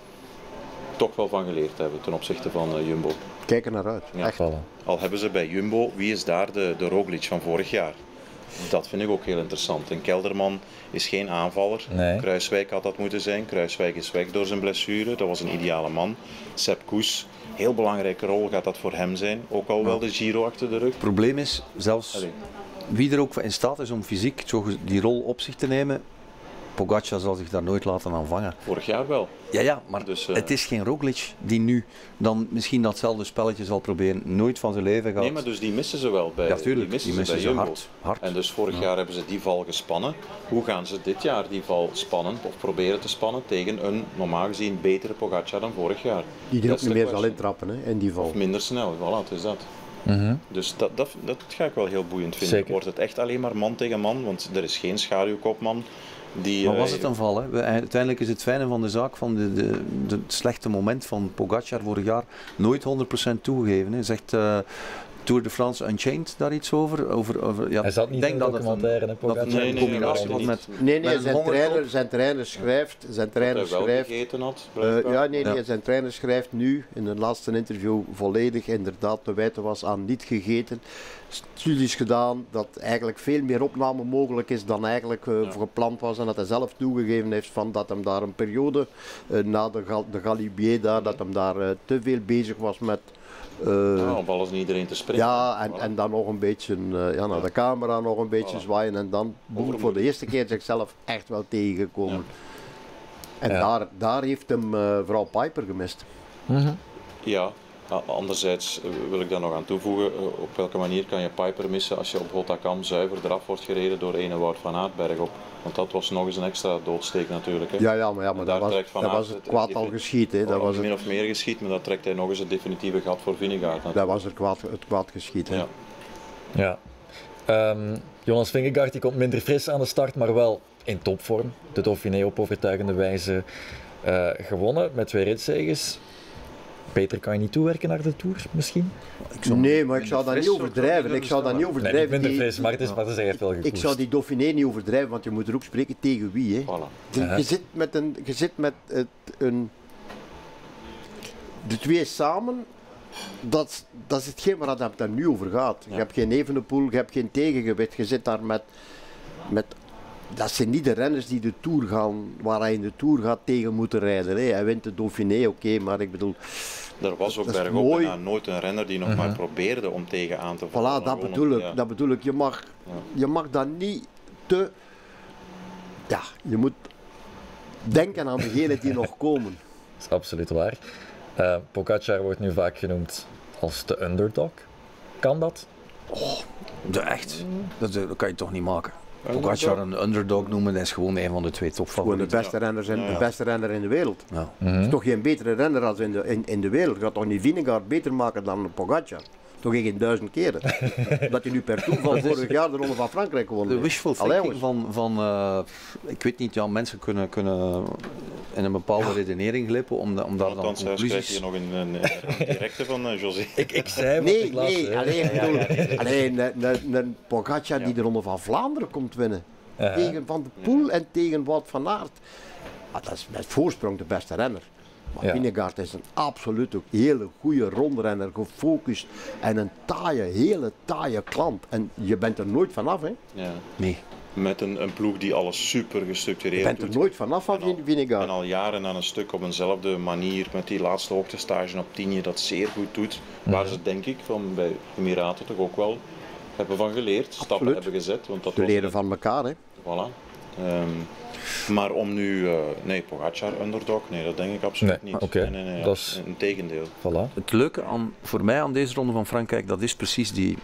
[SPEAKER 2] toch wel van geleerd hebben ten opzichte van uh, Jumbo.
[SPEAKER 4] Kijk er naar uit.
[SPEAKER 2] Ja.
[SPEAKER 4] Echt.
[SPEAKER 2] Al hebben ze bij Jumbo, wie is daar de, de Roglic van vorig jaar? Dat vind ik ook heel interessant. En Kelderman is geen aanvaller.
[SPEAKER 1] Nee.
[SPEAKER 2] Kruiswijk had dat moeten zijn. Kruiswijk is weg door zijn blessure. Dat was een ideale man. Sepp Kuss, heel belangrijke rol gaat dat voor hem zijn. Ook al wel de Giro achter de rug.
[SPEAKER 3] Het probleem is, zelfs Allee. wie er ook in staat is om fysiek die rol op zich te nemen, Pogacar zal zich daar nooit laten aan vangen.
[SPEAKER 2] Vorig jaar wel.
[SPEAKER 3] Ja, ja, maar dus, uh... het is geen Roglic die nu dan misschien datzelfde spelletje zal proberen. Nooit van zijn leven gaat.
[SPEAKER 2] Nee, maar dus die missen ze wel bij,
[SPEAKER 3] ja, tuurlijk,
[SPEAKER 2] die missen
[SPEAKER 3] die missen
[SPEAKER 2] ze
[SPEAKER 3] ze
[SPEAKER 2] bij Jumbo.
[SPEAKER 3] hard, hard.
[SPEAKER 2] En dus vorig ja. jaar hebben ze die val gespannen. Hoe gaan ze dit jaar die val spannen of proberen te spannen tegen een normaal gezien betere Pogacar dan vorig jaar?
[SPEAKER 4] Die er ook niet meer zal intrappen, hè, in die val.
[SPEAKER 2] Of minder snel, voilà, het is dat.
[SPEAKER 1] Mm-hmm.
[SPEAKER 2] Dus dat, dat, dat ga ik wel heel boeiend vinden.
[SPEAKER 1] Zeker.
[SPEAKER 2] Wordt het echt alleen maar man tegen man, want er is geen schaduwkopman. Die,
[SPEAKER 3] maar was het een val? Hè? Uiteindelijk is het fijne van de zaak, van de, de, de, het slechte moment van Pogacar vorig jaar, nooit honderd procent toegegeven. Hij zegt uh, Tour de France Unchained daar iets over? over, over ja,
[SPEAKER 1] hij zat niet in de documentaire, hè, Pogacar?
[SPEAKER 3] Dat het een combinatie was met...
[SPEAKER 4] Nee, nee,
[SPEAKER 3] met
[SPEAKER 4] zijn, trainer, zijn trainer schrijft... Zijn trainer
[SPEAKER 2] dat hij wel
[SPEAKER 4] schrijft
[SPEAKER 2] gegeten had,
[SPEAKER 4] uh, ja, nee, nee,
[SPEAKER 3] ja.
[SPEAKER 4] zijn trainer schrijft nu, in het laatste interview, volledig inderdaad te wijten was aan niet gegeten. Studies gedaan, dat eigenlijk veel meer opname mogelijk is dan eigenlijk uh, ja. gepland was. En dat hij zelf toegegeven heeft van dat hem daar een periode, uh, na de, Gal de Galibier daar, dat hem daar uh, te veel bezig was met...
[SPEAKER 2] Uh, ja, om alles en iedereen te springen.
[SPEAKER 4] Ja, en, voilà. en dan nog een beetje uh, ja, naar de camera nog een beetje voilà. zwaaien en dan boem, voor de eerste keer zichzelf echt wel tegengekomen. Ja. En ja. Daar, daar heeft hem uh, vooral Piper gemist.
[SPEAKER 1] Mm-hmm.
[SPEAKER 2] Ja, Anderzijds wil ik daar nog aan toevoegen, op welke manier kan je Piper missen als je op Rotterdam zuiver eraf wordt gereden door ene Wout van Aert bergop. Want dat was nog eens een extra doodsteek natuurlijk. Hè.
[SPEAKER 4] Ja, ja, maar, ja, maar dat, was, dat was het kwaad al geschiet. Hè. Dat was
[SPEAKER 2] min
[SPEAKER 4] het...
[SPEAKER 2] of meer geschiet, maar dat trekt hij nog eens het definitieve gat voor Vingegaard.
[SPEAKER 4] Dat was het kwaad, het kwaad geschiet. Hè.
[SPEAKER 2] Ja.
[SPEAKER 1] Ja. Um, Jonas Vingegaard die komt minder fris aan de start, maar wel in topvorm. De Dauphiné op overtuigende wijze uh, gewonnen met twee ritzeges. Peter, kan je niet toewerken naar de Tour misschien?
[SPEAKER 4] Nee, maar ik zou dat niet overdrijven. Ik zou dat niet overdrijven.
[SPEAKER 1] Nee, niet minder fris, maar het is, maar het is echt wel gekoest.
[SPEAKER 4] Ik zou die Dauphiné niet overdrijven, want je moet er ook spreken tegen wie. Hè.
[SPEAKER 2] Voilà.
[SPEAKER 4] De, je zit met, een, je zit met het, een... De twee samen, dat, dat is hetgeen waar het daar nu over gaat. Ja. Je hebt geen Evenepoel, je hebt geen tegengewicht. Je zit daar met... met dat zijn niet de renners die de Tour gaan, waar hij in de Tour gaat tegen moeten rijden. Hè. Hij wint de Dauphiné, oké, okay, maar ik bedoel...
[SPEAKER 2] Er was ook bergop bijna nooit een renner die nog uh-huh. maar probeerde om tegen aan te vallen.
[SPEAKER 4] Voilà, dat bedoel, ik, ja. dat bedoel ik. Je mag, ja. je mag dat niet te... Ja, je moet denken aan degenen die nog komen.
[SPEAKER 1] Dat is absoluut waar. Uh, Pogacar wordt nu vaak genoemd als de underdog. Kan dat?
[SPEAKER 3] Oh, de echt? Dat, dat kan je toch niet maken? Pogacar een underdog noemen, dat is gewoon een van de twee topfavorieten.
[SPEAKER 4] Gewoon de beste, renners in,
[SPEAKER 2] ja, ja.
[SPEAKER 4] de beste renner in de wereld.
[SPEAKER 3] Ja.
[SPEAKER 4] Mm-hmm. Het is toch geen betere renner als in de, in, in de wereld. Je gaat toch niet Vingegaard beter maken dan Pogacar? Toch geen duizend keren. Dat je nu per toeval vorig jaar de Ronde van Frankrijk gewonnen.
[SPEAKER 3] De wishful thinking van, van uh, ik weet niet, ja, mensen kunnen, kunnen in een bepaalde ja. redenering glippen om, om daar dan conclusies...
[SPEAKER 2] krijg je nog een, een, een directe van uh, José.
[SPEAKER 1] ik, ik zei wat
[SPEAKER 4] nee,
[SPEAKER 1] ik las.
[SPEAKER 4] Nee, alleen, ja, ja, ja, ja. alleen een, een, een Pogacar ja. die de Ronde van Vlaanderen komt winnen. Uh-huh. Tegen Van de Poel ja. en tegen Wout van Aert. Ah, dat is met voorsprong de beste renner. Maar ja. Vingegaard is een absoluut ook hele goede rondrenner, gefocust en een taaie, hele taaie klant. En je bent er nooit vanaf, hè?
[SPEAKER 2] Ja.
[SPEAKER 3] Nee.
[SPEAKER 2] Met een, een ploeg die alles super gestructureerd doet.
[SPEAKER 4] Je bent er nooit vanaf van Vingegaard.
[SPEAKER 2] En al jaren aan een stuk op eenzelfde manier, met die laatste hoogtestage op tien je dat zeer goed doet. Mm. Waar ze denk ik van bij Emiraten toch ook wel hebben van geleerd,
[SPEAKER 4] absoluut.
[SPEAKER 2] Stappen hebben gezet. Want dat
[SPEAKER 4] we leren van elkaar, hè?
[SPEAKER 2] Voilà. Um, maar om nu, uh, nee, Pogacar underdog, nee, dat denk ik absoluut
[SPEAKER 1] nee,
[SPEAKER 2] niet.
[SPEAKER 1] Okay.
[SPEAKER 2] Nee, nee, nee,
[SPEAKER 1] dat is...
[SPEAKER 2] een tegendeel.
[SPEAKER 1] Voilà.
[SPEAKER 3] Het leuke aan, voor mij aan deze Ronde van Frankrijk, dat is precies die,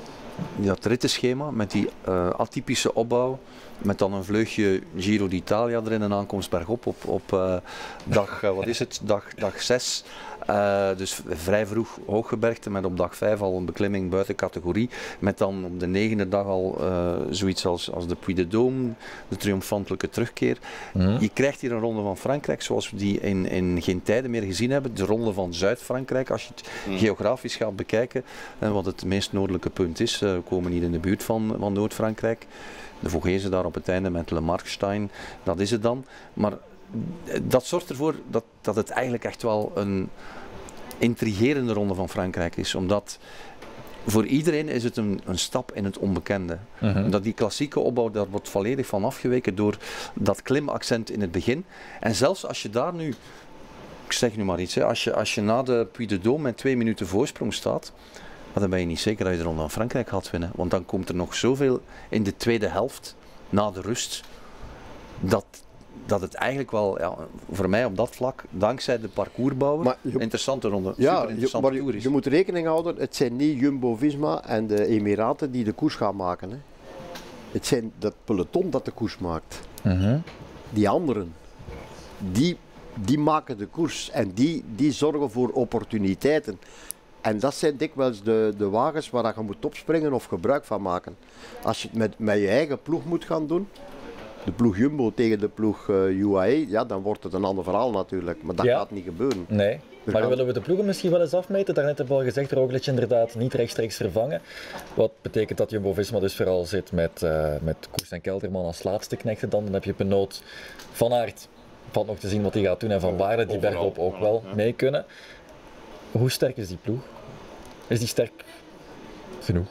[SPEAKER 3] dat rittenschema met die uh, atypische opbouw. Met dan een vleugje Giro d'Italia erin, een aankomst bergop op, op uh, dag, uh, wat is het, dag, dag zes. Uh, dus vrij vroeg hooggebergte met op dag vijf al een beklimming buiten categorie. Met dan op de negende dag al uh, zoiets als, als de Puy de Dôme, de triomfantelijke terugkeer. Mm. Je krijgt hier een Ronde van Frankrijk zoals we die in, in geen tijden meer gezien hebben. De Ronde van Zuid-Frankrijk, als je het mm. geografisch gaat bekijken. Uh, wat het meest noordelijke punt is. Uh, we komen hier in de buurt van, van Noord-Frankrijk. De Vogesen daar op het einde met Le Markstein, dat is het dan. Maar dat zorgt ervoor dat, dat het eigenlijk echt wel een intrigerende Ronde van Frankrijk is. Omdat voor iedereen is het een, een stap in het onbekende. Uh-huh. Dat die klassieke opbouw, daar wordt volledig van afgeweken door dat klimaccent in het begin. En zelfs als je daar nu, ik zeg nu maar iets, hè, als, je, als je na de Puy de Dôme met twee minuten voorsprong staat, maar dan ben je niet zeker dat je de Ronde van Frankrijk gaat winnen. Want dan komt er nog zoveel in de tweede helft, na de rust, dat, dat het eigenlijk wel, ja, voor mij op dat vlak, dankzij de parcoursbouwer, je, interessante ronde,
[SPEAKER 4] ja,
[SPEAKER 3] super interessante
[SPEAKER 4] je, maar
[SPEAKER 3] tour is.
[SPEAKER 4] Je moet rekening houden, het zijn niet Jumbo-Visma en de Emiraten die de koers gaan maken. Hè. Het zijn dat peloton dat de koers maakt. Uh-huh. Die anderen, die, die maken de koers en die, die zorgen voor opportuniteiten. En dat zijn dikwijls de, de wagens waar je moet opspringen of gebruik van maken. Als je het met, met je eigen ploeg moet gaan doen, de ploeg Jumbo tegen de ploeg uh, U A E, ja, dan wordt het een ander verhaal natuurlijk. Maar dat ja. gaat niet gebeuren.
[SPEAKER 1] Nee,
[SPEAKER 4] er
[SPEAKER 1] maar
[SPEAKER 4] gaan...
[SPEAKER 1] willen we de ploegen misschien wel eens afmeten? Daarnet heb je al gezegd, Roglic inderdaad niet rechtstreeks vervangen. Wat betekent dat Jumbo-Visma dus vooral zit met, uh, met Koes en Kelderman als laatste knechten dan. Dan heb je Benoot, Van Aert, valt nog te zien wat hij gaat doen, en Van Baarle die bergop ook wel ja. mee kunnen. Hoe sterk is die ploeg? Is die sterk genoeg?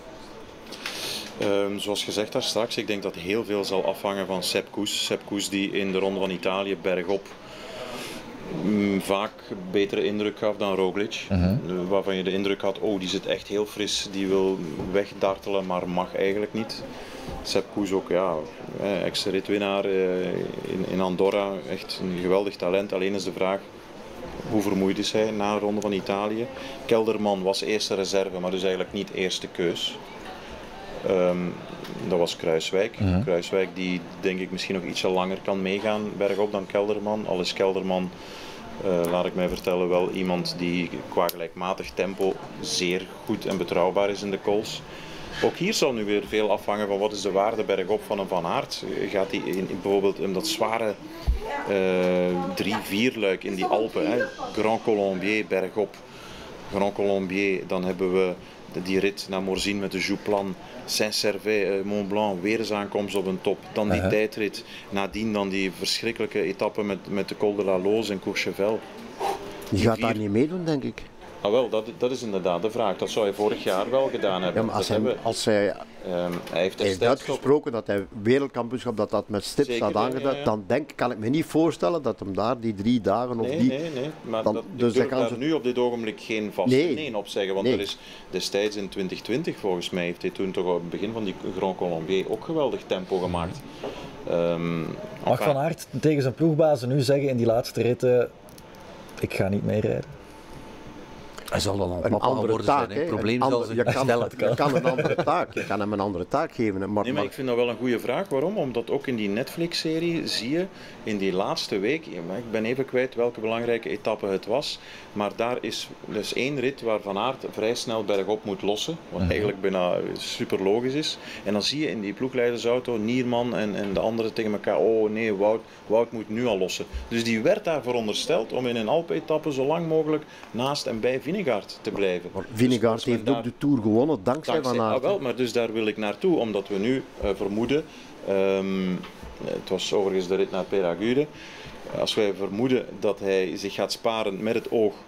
[SPEAKER 2] Um, zoals gezegd daar straks, ik denk dat heel veel zal afhangen van Sepp Kuss. Sepp Kuss die in de Ronde van Italië bergop mm, vaak betere indruk gaf dan Roglic. Uh-huh. uh, waarvan je de indruk had, oh die zit echt heel fris, die wil wegdartelen, maar mag eigenlijk niet. Sepp Kuss ook, ja, eh, ex-ritwinnaar uh, in, in Andorra, echt een geweldig talent. Alleen is de vraag, hoe vermoeid is hij na een ronde van Italië. Kelderman was eerste reserve, maar dus eigenlijk niet eerste keus. Um, dat was Kruiswijk. Mm-hmm. Kruiswijk die denk ik misschien nog ietsje langer kan meegaan bergop dan Kelderman. Al is Kelderman, uh, laat ik mij vertellen, wel iemand die qua gelijkmatig tempo zeer goed en betrouwbaar is in de calls. Ook hier zal nu weer veel afhangen van wat is de waarde bergop van een Van Aert. Gaat hij in, in bijvoorbeeld in dat zware drie vier uh, luik in die Alpen, hè? Grand Colombier bergop, Grand Colombier, dan hebben we die rit naar Morzine met de Jouplan, Saint-Servais, Mont Blanc, weer eens aankomst op een top. Dan die uh-huh. tijdrit, nadien dan die verschrikkelijke etappe met, met de Col de la Loze en Courchevel.
[SPEAKER 4] Die gaat daar niet meedoen, denk ik.
[SPEAKER 2] Ah, wel, dat, dat is inderdaad de vraag. Dat zou hij vorig jaar wel gedaan hebben.
[SPEAKER 4] Ja, maar als, hij,
[SPEAKER 2] hebben,
[SPEAKER 4] als hij,
[SPEAKER 2] um, hij heeft,
[SPEAKER 4] hij heeft uitgesproken dat hij wereldkampioenschap dat dat met stips
[SPEAKER 2] Zeker,
[SPEAKER 4] had aangeduid, ja, ja. dan denk, kan ik me niet voorstellen dat hem daar die drie dagen of
[SPEAKER 2] nee,
[SPEAKER 4] die...
[SPEAKER 2] Nee, nee, maar
[SPEAKER 4] dan,
[SPEAKER 2] dat,
[SPEAKER 4] dus
[SPEAKER 2] ik durf daar
[SPEAKER 4] ze...
[SPEAKER 2] nu op dit ogenblik geen vaste nee, nee op zeggen, want
[SPEAKER 4] nee.
[SPEAKER 2] er is destijds in twintig twintig volgens mij heeft hij toen toch op het begin van die Grand Colombier ook geweldig tempo gemaakt. Um,
[SPEAKER 1] Mag Van Aert tegen zijn ploegbazen nu zeggen in die laatste ritten, ik ga niet meerijden?
[SPEAKER 3] Hij zal dan
[SPEAKER 4] een andere
[SPEAKER 3] worden
[SPEAKER 4] taak.
[SPEAKER 3] zijn. Het probleem
[SPEAKER 4] ander,
[SPEAKER 3] zal
[SPEAKER 4] je, kan,
[SPEAKER 3] stellen.
[SPEAKER 4] je kan een andere taak. Je kan hem een andere taak geven. Maar,
[SPEAKER 2] nee, maar ik vind dat wel een goede vraag. Waarom? Omdat ook in die Netflix-serie zie je in die laatste week, ik ben even kwijt welke belangrijke etappe het was, maar daar is dus één rit waar Van Aert vrij snel bergop moet lossen, wat mm-hmm. eigenlijk bijna super logisch is. En dan zie je in die ploegleidersauto Nierman en, en de anderen tegen elkaar, oh nee, Wout, Wout moet nu al lossen. Dus die werd daar verondersteld om in een Alpe-etappe zo lang mogelijk naast en bij Vingegaard te blijven.
[SPEAKER 4] Maar Vingegaard dus heeft daar... ook de Tour gewonnen dankzij,
[SPEAKER 2] dankzij
[SPEAKER 4] Van Aert.
[SPEAKER 2] Ah, wel, maar dus daar wil ik naartoe, omdat we nu uh, vermoeden, um, het was overigens de rit naar Peragude, als wij vermoeden dat hij zich gaat sparen met het oog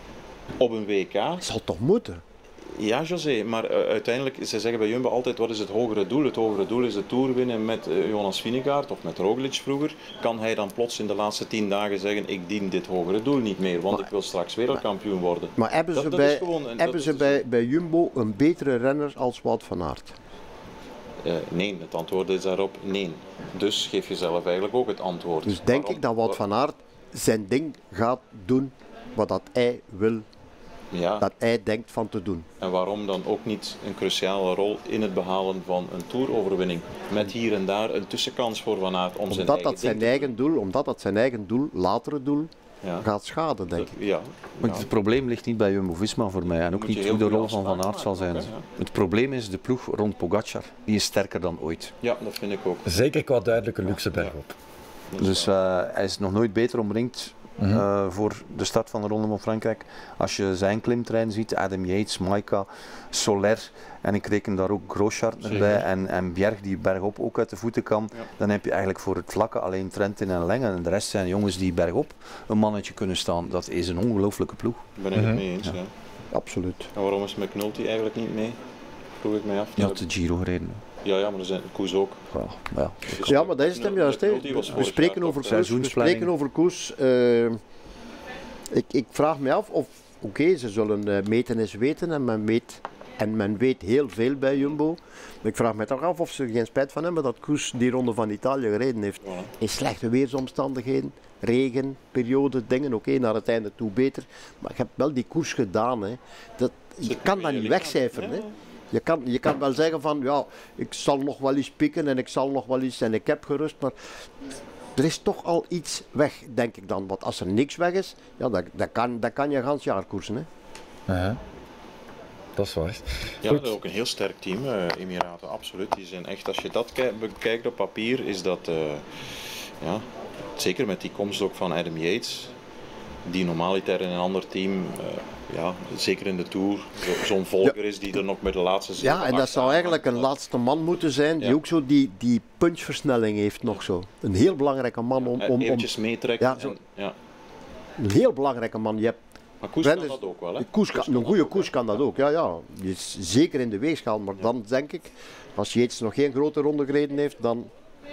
[SPEAKER 2] op een W K.
[SPEAKER 4] Dat zal toch moeten?
[SPEAKER 2] Ja, José, maar uh, uiteindelijk, ze zeggen bij Jumbo altijd, wat is het hogere doel? Het hogere doel is de Tour winnen met uh, Jonas Vingegaard of met Roglic vroeger. Kan hij dan plots in de laatste tien dagen zeggen, ik dien dit hogere doel niet meer, want maar, ik wil straks wereldkampioen worden.
[SPEAKER 4] Maar hebben ze, dat, bij, dat gewoon, hebben ze bij, bij Jumbo een betere renner als Wout van Aert?
[SPEAKER 2] Uh, nee, het antwoord is daarop nee. Dus geef jezelf eigenlijk ook het antwoord.
[SPEAKER 4] Dus denk Waarom? ik dat Wout van Aert zijn ding gaat doen wat dat hij wil. Ja. Dat hij denkt van te doen.
[SPEAKER 2] En waarom dan ook niet een cruciale rol in het behalen van een toeroverwinning? Met hier en daar een tussenkans voor Van Aert om
[SPEAKER 4] omdat
[SPEAKER 2] zijn
[SPEAKER 4] dat
[SPEAKER 2] eigen
[SPEAKER 4] zijn eigen doel, Omdat dat zijn eigen doel, latere doel, ja. gaat schaden, denk ik.
[SPEAKER 2] Ja.
[SPEAKER 3] Ja. Het probleem ligt niet bij Jumbo-Visma voor mij en ook niet hoe de rol van Van Aert zal zijn. Okay, ja. Het probleem is de ploeg rond Pogacar. Die is sterker dan ooit.
[SPEAKER 2] Ja, dat vind ik ook.
[SPEAKER 1] Zeker qua duidelijke luxe bergop.
[SPEAKER 3] Ja. Dus uh, hij is nog nooit beter omringd. Mm-hmm. Uh, voor de start van de Ronde van Frankrijk. Als je zijn klimtrein ziet, Adam Yates, Maika, Soler en ik reken daar ook Grosjean erbij en, en Bjerg die bergop ook uit de voeten kan, ja. dan heb je eigenlijk voor het vlakke alleen Trentin en Lengen en de rest zijn jongens die bergop een mannetje kunnen staan. Dat is een ongelooflijke ploeg.
[SPEAKER 2] Ben ik het mm-hmm. mee eens, ja. ja.
[SPEAKER 4] Absoluut.
[SPEAKER 2] En waarom is McNulty eigenlijk niet mee? Vroeg ik mij af.
[SPEAKER 3] Je had de Giro gereden.
[SPEAKER 2] Ja, ja, maar er zijn Koes ook.
[SPEAKER 3] Ja, ja.
[SPEAKER 4] ja, maar dat is het hem juist. We spreken over Koes. We spreken over Koes. Uh, ik, ik vraag me af of, oké, okay, ze zullen uh, meten is weten en men weet, en men weet heel veel bij Jumbo. Maar ik vraag me toch af of ze er geen spijt van hebben dat Koes die Ronde van Italië gereden heeft. Ja. In slechte weersomstandigheden, regen, periode, dingen, oké, okay, naar het einde toe beter. Maar ik heb wel die koers gedaan. Hè. Dat, je kan dat niet wegcijferen. Hè. Je kan, je kan wel zeggen van, ja, ik zal nog wel eens pieken en ik zal nog wel eens en ik heb gerust, maar er is toch al iets weg, denk ik dan. Want als er niks weg is, ja, dan, dan, kan, dan kan je gans jaar koersen. Hè.
[SPEAKER 1] Uh-huh. Dat is waar.
[SPEAKER 2] Ja, dat is ook een heel sterk team, uh, Emiraten, absoluut. Die zijn echt, als je dat bekijkt op papier, is dat, uh, ja, zeker met die komst ook van Adam Yates, die normaliter in een ander team, uh, ja, zeker in de Tour, zo, zo'n volger is die er nog met de laatste zin.
[SPEAKER 4] Ja, en dat zou eigenlijk een laatste man moeten zijn die ja. ook zo die, die punchversnelling heeft nog zo. Een heel belangrijke man om... om, om
[SPEAKER 2] eventjes meetrekken.
[SPEAKER 4] Ja, zo,
[SPEAKER 2] en, ja.
[SPEAKER 4] Een heel belangrijke man. Je hebt
[SPEAKER 2] maar Koes kan dat ook wel, hè?
[SPEAKER 4] Koes kan, een goede Koes kan dat ook, ja, ja. Die is zeker in de weegschaal, maar ja. dan denk ik, als Yates nog geen grote ronde gereden heeft, dan...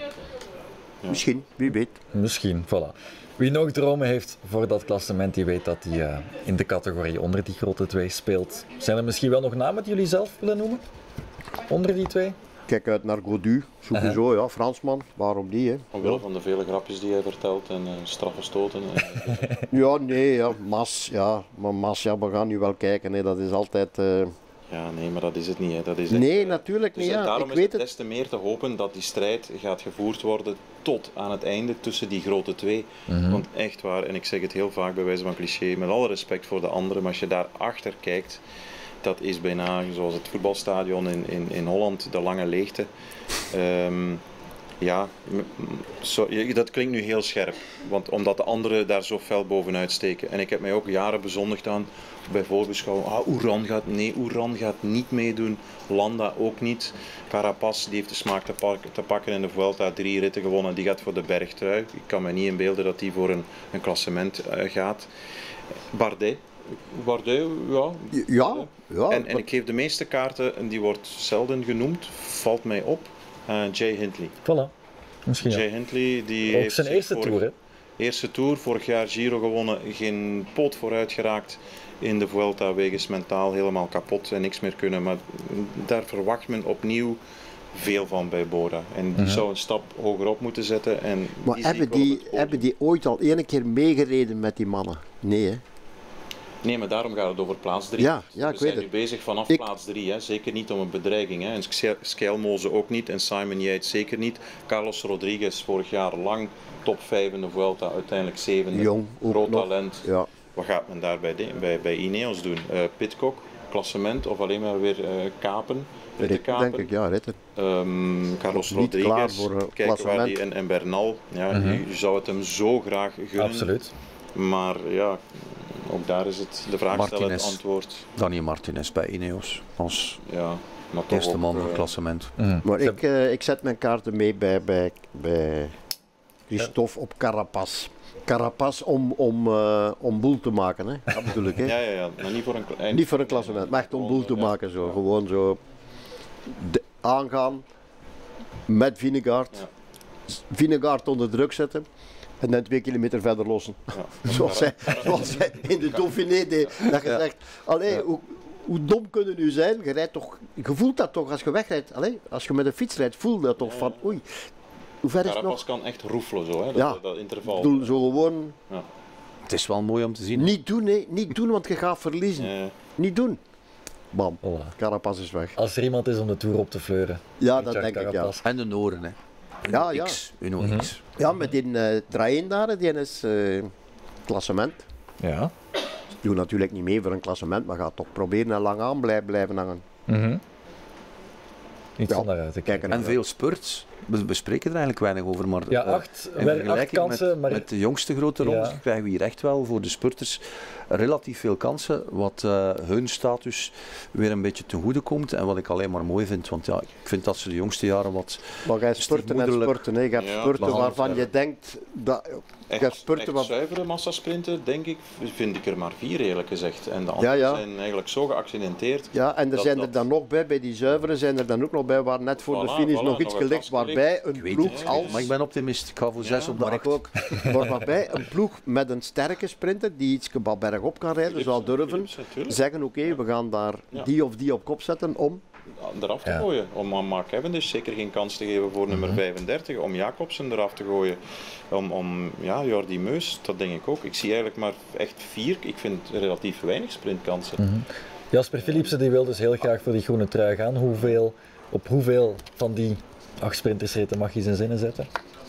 [SPEAKER 4] Ja. Misschien, wie weet.
[SPEAKER 1] Misschien, voilà. Wie nog dromen heeft voor dat klassement, die weet dat hij uh, in de categorie onder die grote twee speelt. Zijn er misschien wel nog namen die jullie zelf willen noemen? Onder die twee?
[SPEAKER 4] kijk uit naar Godu, sowieso, ja, Fransman, waarom die, hè?
[SPEAKER 2] Omwille van de vele grapjes die hij vertelt en uh, straffe stoten.
[SPEAKER 4] Ja, nee, ja, Mas, ja, maar Mas, ja, we gaan nu wel kijken, hè. Dat is altijd... Uh...
[SPEAKER 2] Ja, nee, maar dat is het niet. Hè. Dat is echt,
[SPEAKER 4] nee, natuurlijk
[SPEAKER 2] dus
[SPEAKER 4] niet. Ja.
[SPEAKER 2] Daarom
[SPEAKER 4] ik
[SPEAKER 2] is
[SPEAKER 4] weet
[SPEAKER 2] het des te meer te hopen dat die strijd gaat gevoerd worden tot aan het einde tussen die grote twee. Mm-hmm. Want echt waar, en ik zeg het heel vaak bij wijze van cliché, met alle respect voor de anderen, maar als je daar achter kijkt, dat is bijna zoals het voetbalstadion in, in, in Holland, de lange leegte. Um, ja, so, dat klinkt nu heel scherp, want omdat de anderen daar zo fel bovenuit steken. En ik heb mij ook jaren bezondigd aan bij voorbeschouwing. Ah, Oeran gaat, nee, Oeran gaat niet meedoen. Landa ook niet. Carapaz die heeft de smaak te, pak, te pakken in de Vuelta, drie ritten gewonnen. Die gaat voor de bergtrui. Ik kan me niet inbeelden dat die voor een, een klassement uh, gaat. Bardet. Bardet, ja.
[SPEAKER 4] Ja, ja.
[SPEAKER 2] En, en ik geef de meeste kaarten, en die wordt zelden genoemd, valt mij op. Uh, Jay Hindley.
[SPEAKER 1] Voilà. Misschien
[SPEAKER 2] Jay
[SPEAKER 1] ja.
[SPEAKER 2] Hindley, die
[SPEAKER 1] Op
[SPEAKER 2] heeft
[SPEAKER 1] zijn eerste
[SPEAKER 2] vorig,
[SPEAKER 1] tour, hè?
[SPEAKER 2] Eerste tour, vorig jaar Giro gewonnen, geen poot vooruit geraakt in de Vuelta, wegens mentaal helemaal kapot en niks meer kunnen. Maar daar verwacht men opnieuw veel van bij Bora. En die uh-huh. zou een stap hoger op moeten zetten. En
[SPEAKER 4] maar
[SPEAKER 2] die
[SPEAKER 4] hebben, die, hebben die ooit al één keer meegereden met die mannen? Nee, hè?
[SPEAKER 2] Nee, maar daarom gaat het over plaats drie.
[SPEAKER 4] Ja, ja,
[SPEAKER 2] We
[SPEAKER 4] ik
[SPEAKER 2] zijn
[SPEAKER 4] weet
[SPEAKER 2] nu
[SPEAKER 4] het.
[SPEAKER 2] bezig vanaf
[SPEAKER 4] ik...
[SPEAKER 2] plaats drie. Hè. Zeker niet om een bedreiging. Hè. En Skelmoze ook niet. En Simon Yates zeker niet. Carlos Rodriguez vorig jaar lang top vijf in de Vuelta. Uiteindelijk zevende.
[SPEAKER 4] Jong,
[SPEAKER 2] groot
[SPEAKER 4] nog.
[SPEAKER 2] talent.
[SPEAKER 4] Ja.
[SPEAKER 2] Wat gaat men daar bij, de, bij, bij Ineos doen? Uh, Pidcock, klassement of alleen maar weer uh, kapen?
[SPEAKER 4] Ritten kapen. Denk ik, ja, ritten.
[SPEAKER 2] Um, Carlos Rodriguez, voor, kijken waar die, en, en Bernal. Ja, uh-huh. je, je zou het hem zo graag gunnen.
[SPEAKER 1] Absoluut.
[SPEAKER 2] Maar ja... Ook daar is het de vraag stellen, het antwoord.
[SPEAKER 3] Daniel Martinez bij Ineos als
[SPEAKER 2] ja, maar toch
[SPEAKER 3] eerste
[SPEAKER 2] ook,
[SPEAKER 3] man van het
[SPEAKER 2] uh,
[SPEAKER 3] klassement.
[SPEAKER 4] Mm. Maar ik, uh, ik zet mijn kaarten mee bij, bij, bij Christophe ja. op Carapaz. Carapaz om, om, uh, om boel te maken, hè? Dat bedoel ik. Hè?
[SPEAKER 2] Ja, ja, ja, maar niet voor een, eind...
[SPEAKER 4] niet voor een klassement, maar echt om boel te ja. maken. Zo. Ja. Gewoon zo de, aangaan met Vinegaard. Ja. Vinegaard onder druk zetten. En dan twee kilometer verder lossen. Ja, zoals, hij, zoals hij in de Dauphiné deed. Dat je ja. zegt, allee, ja. hoe, hoe dom kunnen nu zijn? Je, rijdt toch, je voelt dat toch als je wegrijdt. Allee, als je met een fiets rijdt, voel je dat toch ja. van oei. Hoe ver is het nog?
[SPEAKER 2] kan echt roefelen zo, hè? Dat,
[SPEAKER 4] ja.
[SPEAKER 2] dat, dat interval.
[SPEAKER 4] Doe zo gewoon.
[SPEAKER 3] Ja. Het is wel mooi om te zien.
[SPEAKER 4] Niet doen, nee. Niet doen, want je gaat verliezen. Ja. Niet doen. Bam. Voilà. Carapaz is weg.
[SPEAKER 1] Als er iemand is om de Tour op te fleuren.
[SPEAKER 4] Ja, dat denk Carapaz. ik, ja.
[SPEAKER 3] En de Noren, hè.
[SPEAKER 4] Ja, ja.
[SPEAKER 3] X, Uno mm-hmm. X.
[SPEAKER 4] Ja, met die uh, Train daar, die is uh, klassement.
[SPEAKER 1] Ja.
[SPEAKER 4] Doe natuurlijk niet mee voor een klassement, maar gaat toch proberen en lang aan blijven, blijven hangen.
[SPEAKER 1] Mm-hmm. Iets ja. van daaruit te kijken.
[SPEAKER 3] En veel spurts. We, we spreken er eigenlijk weinig over, maar
[SPEAKER 1] ja, acht,
[SPEAKER 3] uh, in vergelijking acht kansen,
[SPEAKER 1] met,
[SPEAKER 3] maar... met de jongste grote rondes ja. krijgen we hier echt wel voor de spurters relatief veel kansen, wat uh, hun status weer een beetje ten goede komt en wat ik alleen maar mooi vind, want ja, ik vind dat ze de jongste jaren wat
[SPEAKER 4] maar jij spurten en spurten, hè. Je hebt ja, spurten waarvan je denkt dat...
[SPEAKER 2] Echt, echt wat... zuivere massasprinten, denk ik, vind ik er maar vier eerlijk gezegd. En de anderen ja, ja. zijn eigenlijk zo geaccidenteerd.
[SPEAKER 4] Ja, en er
[SPEAKER 2] dat,
[SPEAKER 4] zijn
[SPEAKER 2] dat...
[SPEAKER 4] er dan nog bij, bij die zuivere zijn er dan ook nog bij, waar net voor
[SPEAKER 2] voilà,
[SPEAKER 4] de finish
[SPEAKER 2] voilà,
[SPEAKER 4] nog iets gelicht, waarbij een ploeg
[SPEAKER 3] het,
[SPEAKER 4] als...
[SPEAKER 3] Maar ik ben optimist, ik ga voor zes ja, op de acht.
[SPEAKER 4] Ook, waarbij een ploeg met een sterke sprinter, die iets bergop kan rijden, zou durven Philips, zeggen, oké, okay, we gaan daar ja. die of die op kop zetten om...
[SPEAKER 2] eraf te ja. gooien. Om aan Mark Cavendish zeker geen kans te geven voor nummer mm-hmm. vijfendertig. Om Jacobsen eraf te gooien. Om, om ja, Jordi Meus, dat denk ik ook. Ik zie eigenlijk maar echt vier. Ik vind relatief weinig sprintkansen.
[SPEAKER 1] Mm-hmm. Jasper Philipsen die wil dus heel graag voor die groene trui gaan. Hoeveel, op hoeveel van die acht sprintersritten mag je zijn zinnen zetten?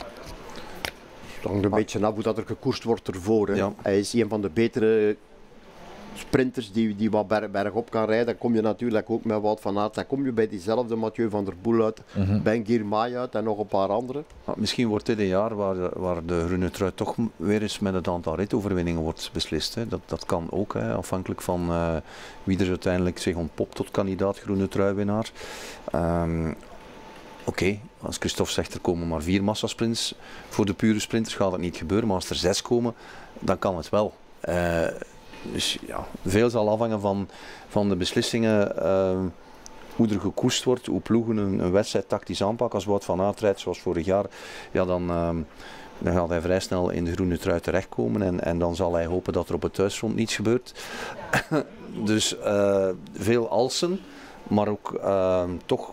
[SPEAKER 4] Het hangt een ah. beetje af hoe dat er gekoerst wordt ervoor. Hè. Ja. Hij is een van de betere sprinters die, die wat berg, bergop kan rijden. Dan kom je natuurlijk ook met Wout van Aert. Dan kom je bij diezelfde Mathieu van der Poel uit, mm-hmm. Ben Girmay uit en nog een paar anderen.
[SPEAKER 3] Ja, misschien wordt dit een jaar waar de, waar de groene trui toch weer eens met het aantal ritoverwinningen wordt beslist. Hè. Dat, dat kan ook, hè, afhankelijk van uh, wie er uiteindelijk zich ontpopt tot kandidaat groene truiwinnaar. Um, Oké, okay, als Christophe zegt er komen maar vier massasprints. Voor de pure sprinters gaat het niet gebeuren, maar als er zes komen, dan kan het wel. Uh, Dus ja, veel zal afhangen van, van de beslissingen, uh, hoe er gekoerst wordt, hoe ploegen een, een wedstrijd tactisch aanpakken. Als Wout van Aert rijdt zoals vorig jaar, ja, dan, uh, dan gaat hij vrij snel in de groene trui terechtkomen en, en dan zal hij hopen dat er op het thuisfront niets gebeurt. Dus uh, veel alsen, maar ook uh, toch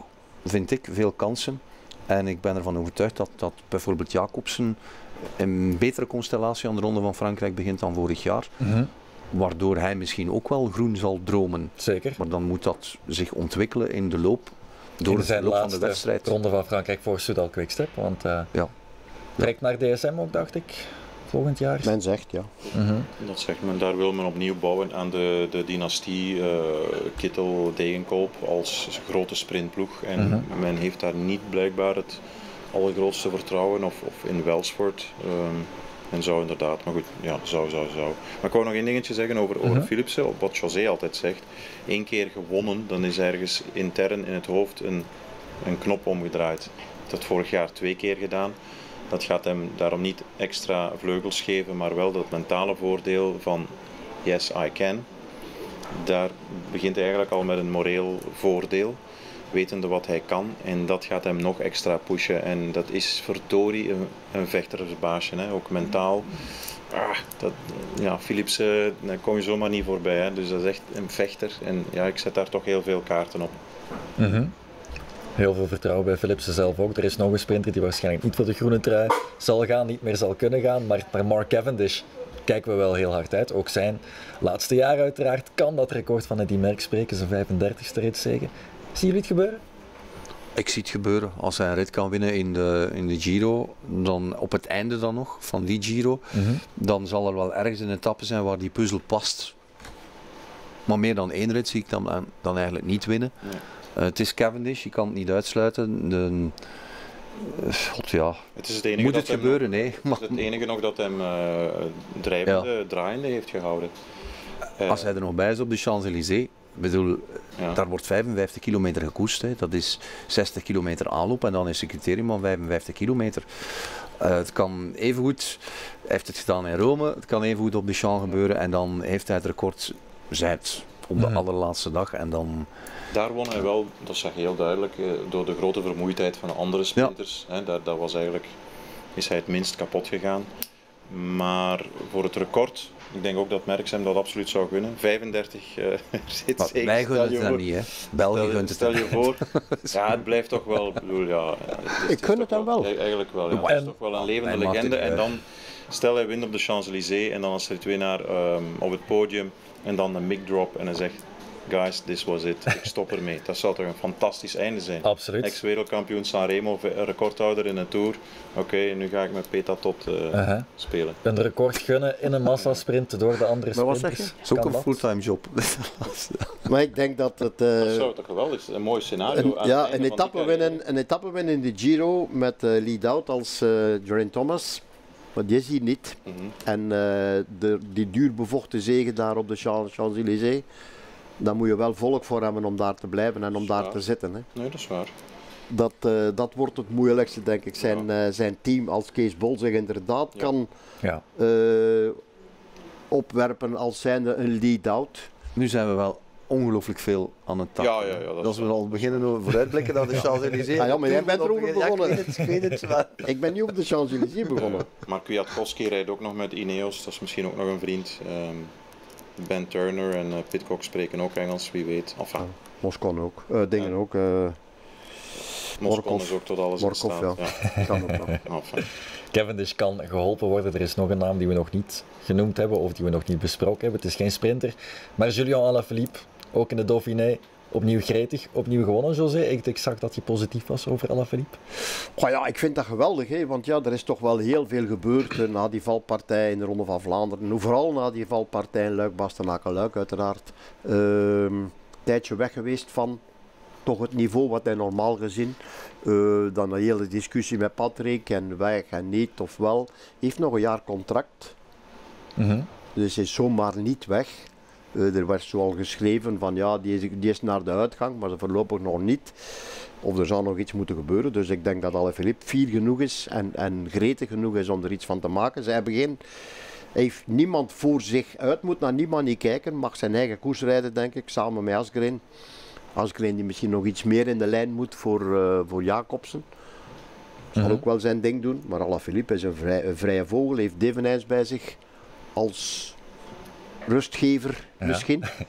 [SPEAKER 3] vind ik, veel kansen. En ik ben ervan overtuigd dat, dat bijvoorbeeld Jacobsen een betere constellatie aan de Ronde van Frankrijk begint dan vorig jaar.
[SPEAKER 1] Mm-hmm.
[SPEAKER 3] Waardoor hij misschien ook wel groen zal dromen.
[SPEAKER 1] Zeker.
[SPEAKER 3] Maar dan moet dat zich ontwikkelen in de loop, door
[SPEAKER 1] in
[SPEAKER 3] het
[SPEAKER 1] zijn
[SPEAKER 3] loop van de
[SPEAKER 1] laatste
[SPEAKER 3] wedstrijd.
[SPEAKER 1] Ronde van Frankrijk voor Soudal Quickstep. Want uh,
[SPEAKER 3] ja.
[SPEAKER 1] trekt naar D S M ook, dacht ik, volgend jaar.
[SPEAKER 4] Men zegt, ja.
[SPEAKER 1] Mm-hmm.
[SPEAKER 2] Dat zegt men, daar wil men opnieuw bouwen aan de, de dynastie uh, Kittel-Degenkolb als grote sprintploeg. En
[SPEAKER 1] Mm-hmm.
[SPEAKER 2] men heeft daar niet blijkbaar het allergrootste vertrouwen, of, of in Welsford. Um, en zou inderdaad, maar goed, ja, zou, zou, zou. Maar ik wou nog één dingetje zeggen over, over
[SPEAKER 1] Mm-hmm.
[SPEAKER 2] Philipsen, wat José altijd zegt. Eén keer gewonnen, dan is ergens intern in het hoofd een, een knop omgedraaid. Hij heeft dat vorig jaar twee keer gedaan. Dat gaat hem daarom niet extra vleugels geven, maar wel dat mentale voordeel van yes, I can. Daar begint hij eigenlijk al met een moreel voordeel, wetende wat hij kan. En dat gaat hem nog extra pushen. En dat is verdorie een, een vechtersbaasje, hè? Ook mentaal. Ah, dat, ja, Philipsen, daar kom je zomaar niet voorbij. Hè? Dus dat is echt een vechter. En ja, ik zet daar toch heel veel kaarten op.
[SPEAKER 1] Mm-hmm. Heel veel vertrouwen bij Philipsen zelf ook. Er is nog een sprinter die waarschijnlijk niet voor de groene trui zal gaan, niet meer zal kunnen gaan. Maar naar Mark Cavendish kijken we wel heel hard uit. Ook zijn laatste jaar uiteraard kan dat record van Eddy Merckx spreken. Zijn vijfendertigste ritzege. Zien jullie het gebeuren?
[SPEAKER 3] Ik zie het gebeuren. Als hij een rit kan winnen in de, in de Giro, dan op het einde dan nog van die Giro,
[SPEAKER 1] Mm-hmm.
[SPEAKER 3] dan zal er wel ergens een etappe zijn waar die puzzel past. Maar meer dan één rit zie ik dan, dan eigenlijk niet winnen.
[SPEAKER 2] Nee.
[SPEAKER 3] Uh, het is Cavendish, je kan het niet uitsluiten. De, uh, God, ja.
[SPEAKER 2] Het is het enige
[SPEAKER 3] Moet
[SPEAKER 2] dat
[SPEAKER 3] het
[SPEAKER 2] hem
[SPEAKER 3] gebeuren,
[SPEAKER 2] nog,
[SPEAKER 3] nee.
[SPEAKER 2] het is het enige nog dat hem uh, drijvende, ja. draaiende heeft gehouden. Uh,
[SPEAKER 3] Als hij er nog bij is op de Champs-Élysées, ik bedoel,
[SPEAKER 2] ja.
[SPEAKER 3] daar wordt vijfenvijftig kilometer gekoerst. Hè. Dat is zestig kilometer aanloop en dan is het criterium van vijfenvijftig kilometer. Uh, het kan evengoed, hij heeft het gedaan in Rome, het kan evengoed op de Champs gebeuren en dan heeft hij het record gezet op de mm. allerlaatste dag en dan...
[SPEAKER 2] Daar won hij wel, dat zag je heel duidelijk, door de grote vermoeidheid van de andere sprinters. Ja. Hè, daar, dat was eigenlijk, is hij het minst kapot gegaan. Maar voor het record, ik denk ook dat Merckx hem dat absoluut zou gunnen. vijfendertig uh, zit zeker.
[SPEAKER 3] Wij gunnen het dan niet, hè. België gunt het.
[SPEAKER 2] Stel je voor. Ja, het blijft toch wel, ik bedoel, ja. Het is,
[SPEAKER 4] ik gun het hem wel.
[SPEAKER 2] Eigenlijk wel, ja. Het is toch wel een levende legende. En dan, stel hij wint op de Champs-Élysées en dan als er twee naar um, op het podium en dan een mic drop en hij zegt... Guys, this was it. Ik stop ermee. Dat zou toch een fantastisch einde zijn.
[SPEAKER 1] Absoluut.
[SPEAKER 2] Ex-wereldkampioen Sanremo, recordhouder in een Tour. Oké, okay, nu ga ik met Peta tot uh, uh-huh. spelen.
[SPEAKER 1] Een record gunnen in een massasprint door de andere sprinters.
[SPEAKER 4] Maar wat zeg je?
[SPEAKER 3] Dat is ook een fulltime job.
[SPEAKER 4] Maar ik denk dat het... Uh,
[SPEAKER 2] dat zou toch geweldig zijn. Een mooi scenario.
[SPEAKER 4] Een, ja, een etappe, winnen, een etappe winnen in de Giro met uh, lead-out als uh, Geraint Thomas. Maar die is hier niet. Mm-hmm. En uh, de, die duur bevochten zege daar op de Champs-Élysées. Dan moet je wel volk voor hebben om daar te blijven en om daar waar. te zitten. Hè.
[SPEAKER 2] Nee, dat is waar.
[SPEAKER 4] Dat, uh, dat wordt het moeilijkste, denk ik. Zijn, ja. uh, zijn team als Kees Bol zich inderdaad ja. kan
[SPEAKER 1] ja.
[SPEAKER 4] Uh, opwerpen als zijnde een lead-out.
[SPEAKER 3] Nu zijn we wel ongelooflijk veel aan het tappen.
[SPEAKER 2] Ja, ja, ja, dat
[SPEAKER 3] Als we al beginnen vooruitblikken naar de Champs-Élysées.
[SPEAKER 4] Ah, ja, maar jij bent erover begonnen.
[SPEAKER 3] Ja, ik, weet het, ik, weet het, maar...
[SPEAKER 4] ik ben niet op de Champs-Élysées begonnen.
[SPEAKER 2] Uh, maar Kwiatkowski rijdt ook nog met Ineos, dat is misschien ook nog een vriend. Um, Ben Turner en uh, Pidcock spreken ook Engels, wie weet. Enfin.
[SPEAKER 4] Ja, Moscon ook, uh, dingen ja. ook. Uh,
[SPEAKER 2] Moscon is ook tot alles
[SPEAKER 4] Morkov,
[SPEAKER 2] in staat.
[SPEAKER 4] Ja. Ja. Kan ook nog.
[SPEAKER 2] Enfin.
[SPEAKER 1] Cavendish kan geholpen worden. Er is nog een naam die we nog niet genoemd hebben of die we nog niet besproken hebben. Het is geen sprinter, maar Julian Alaphilippe, ook in de Dauphiné. Opnieuw gretig, opnieuw gewonnen, José. Ik, ik zag dat je positief was over Alaphilippe.
[SPEAKER 4] Oh ja, ik vind dat geweldig, hè? Want ja, er is toch wel heel veel gebeurd uh, na die valpartij in de Ronde van Vlaanderen. Vooral na die valpartij in Luik-Bastenaken-Luik, uiteraard. Uh, een tijdje weg geweest van toch het niveau wat hij normaal gezien. Uh, dan een hele discussie met Patrick en weg en niet of wel. Hij heeft nog een jaar contract.
[SPEAKER 1] Mm-hmm.
[SPEAKER 4] Dus hij is zomaar niet weg. Uh, er werd zoal geschreven van ja, die is, die is naar de uitgang, maar voorlopig nog niet. Of er zou nog iets moeten gebeuren. Dus ik denk dat Alaphilippe fier genoeg is en, en gretig genoeg is om er iets van te maken. Zij hebben geen, hij heeft niemand voor zich uit, moet naar niemand niet kijken. Mag zijn eigen koers rijden, denk ik, samen met Asgreen. Asgreen die misschien nog iets meer in de lijn moet voor, uh, voor Jacobsen. Zal mm-hmm. ook wel zijn ding doen. Maar Alaphilippe is een, vrij, een vrije vogel, heeft Devenijns bij zich als... rustgever ja. misschien.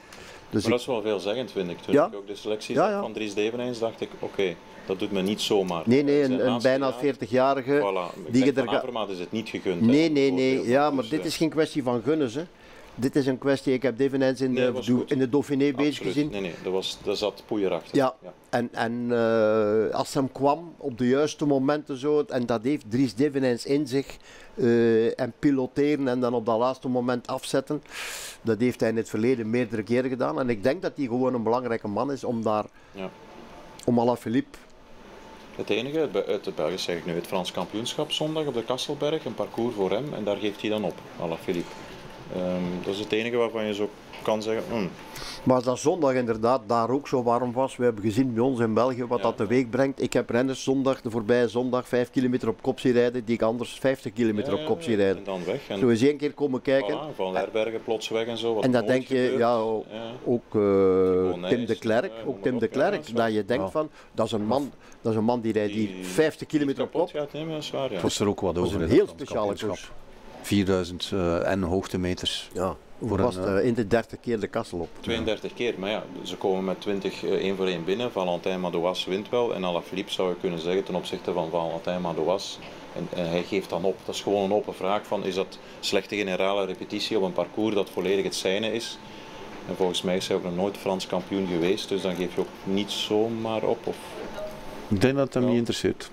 [SPEAKER 4] Dus
[SPEAKER 2] maar dat
[SPEAKER 4] ik,
[SPEAKER 2] is wel veelzeggend, vind ik. Toen
[SPEAKER 4] Ja.
[SPEAKER 2] ik ook de selectie
[SPEAKER 4] Ja,
[SPEAKER 2] zag
[SPEAKER 4] ja.
[SPEAKER 2] van Dries Devenijns, dacht ik, oké, okay, dat doet me niet zomaar.
[SPEAKER 4] nee, nee,
[SPEAKER 2] Zijn
[SPEAKER 4] een, een
[SPEAKER 2] laatste
[SPEAKER 4] bijna
[SPEAKER 2] jaar,
[SPEAKER 4] veertigjarige
[SPEAKER 2] Voilà.
[SPEAKER 4] die je
[SPEAKER 2] Ik denk
[SPEAKER 4] er
[SPEAKER 2] van
[SPEAKER 4] ga-
[SPEAKER 2] Avermaat is het niet gegund.
[SPEAKER 4] Nee,
[SPEAKER 2] hè,
[SPEAKER 4] nee, nee.
[SPEAKER 2] bijvoorbeeld.
[SPEAKER 4] Ja, maar
[SPEAKER 2] Dus,
[SPEAKER 4] dit
[SPEAKER 2] eh,
[SPEAKER 4] is geen kwestie van gunnen, hè. Dit is een kwestie, ik heb Devenijns in,
[SPEAKER 2] Nee,
[SPEAKER 4] de,
[SPEAKER 2] was
[SPEAKER 4] do-
[SPEAKER 2] goed.
[SPEAKER 4] in de Dauphiné bezig
[SPEAKER 2] absoluut.
[SPEAKER 4] gezien.
[SPEAKER 2] Nee, nee, dat was, daar zat poeier achter.
[SPEAKER 4] Ja,
[SPEAKER 2] Ja.
[SPEAKER 4] en, en uh, als hem kwam op de juiste momenten zo, en dat heeft Dries Devenijns in zich, uh, en piloteren en dan op dat laatste moment afzetten, dat heeft hij in het verleden meerdere keren gedaan. En ik denk dat hij gewoon een belangrijke man is om daar,
[SPEAKER 2] Ja.
[SPEAKER 4] om Alaphilippe.
[SPEAKER 2] Het enige, het Be- uit het Belgisch zeg ik nu, het Frans kampioenschap zondag op de Kasselberg, een parcours voor hem en daar geeft hij dan op, Alaphilippe. Um, dat is het enige waarvan je zo kan zeggen, hmm,
[SPEAKER 4] Maar als dat zondag inderdaad daar ook zo warm was, we hebben gezien bij ons in België wat
[SPEAKER 2] Ja,
[SPEAKER 4] dat teweeg brengt. Ik heb renners zondag, de voorbije zondag, vijf kilometer op kop zien rijden, die ik anders vijftig kilometer
[SPEAKER 2] ja,
[SPEAKER 4] op kop
[SPEAKER 2] ja,
[SPEAKER 4] zie rijden.
[SPEAKER 2] en dan weg. En
[SPEAKER 4] Zo eens één keer komen kijken.
[SPEAKER 2] voilà, van Herbergen plots weg en zo. Wat
[SPEAKER 4] En dan
[SPEAKER 2] nooit
[SPEAKER 4] denk je,
[SPEAKER 2] gebeurt.
[SPEAKER 4] ja, o-
[SPEAKER 2] Ja.
[SPEAKER 4] ook uh,
[SPEAKER 2] Nijs,
[SPEAKER 4] Tim de Klerk,
[SPEAKER 2] ja,
[SPEAKER 4] ook
[SPEAKER 2] noem
[SPEAKER 4] Tim
[SPEAKER 2] maar
[SPEAKER 4] de
[SPEAKER 2] op, ja, dat
[SPEAKER 4] Klerk,
[SPEAKER 2] is waar.
[SPEAKER 4] dat je denkt
[SPEAKER 3] Ja.
[SPEAKER 4] van, dat is een man, dat is een man die rijdt hier
[SPEAKER 2] Die-
[SPEAKER 4] vijftig kilometer op
[SPEAKER 2] kapot
[SPEAKER 4] kop.
[SPEAKER 2] gaat nemen, dat is waar, ja.
[SPEAKER 3] Was er ook wat
[SPEAKER 4] Dat is
[SPEAKER 3] over.
[SPEAKER 4] een
[SPEAKER 3] hè,
[SPEAKER 4] heel
[SPEAKER 3] dat Frans
[SPEAKER 4] speciale
[SPEAKER 3] kampioenschap.
[SPEAKER 4] koers.
[SPEAKER 3] vierduizend uh, en hoogtemeters.
[SPEAKER 4] Ja,
[SPEAKER 3] Voor
[SPEAKER 4] vast
[SPEAKER 3] een,
[SPEAKER 4] uh, in de dertig keer de kassel op.
[SPEAKER 2] tweeëndertig keer, maar ja, ze komen met twintig uh, één voor één binnen. Valentin Madouas wint wel en Alaphilippe zou je kunnen zeggen ten opzichte van Valentin Madouas. En, en hij geeft dan op. Dat is gewoon een open vraag van, is dat slechte generale repetitie op een parcours dat volledig het zijne is? En volgens mij is hij ook nog nooit Frans kampioen geweest, dus dan geef je ook niet zomaar op. Of,
[SPEAKER 3] Ik denk dat het hem
[SPEAKER 2] Ja.
[SPEAKER 3] niet interesseert.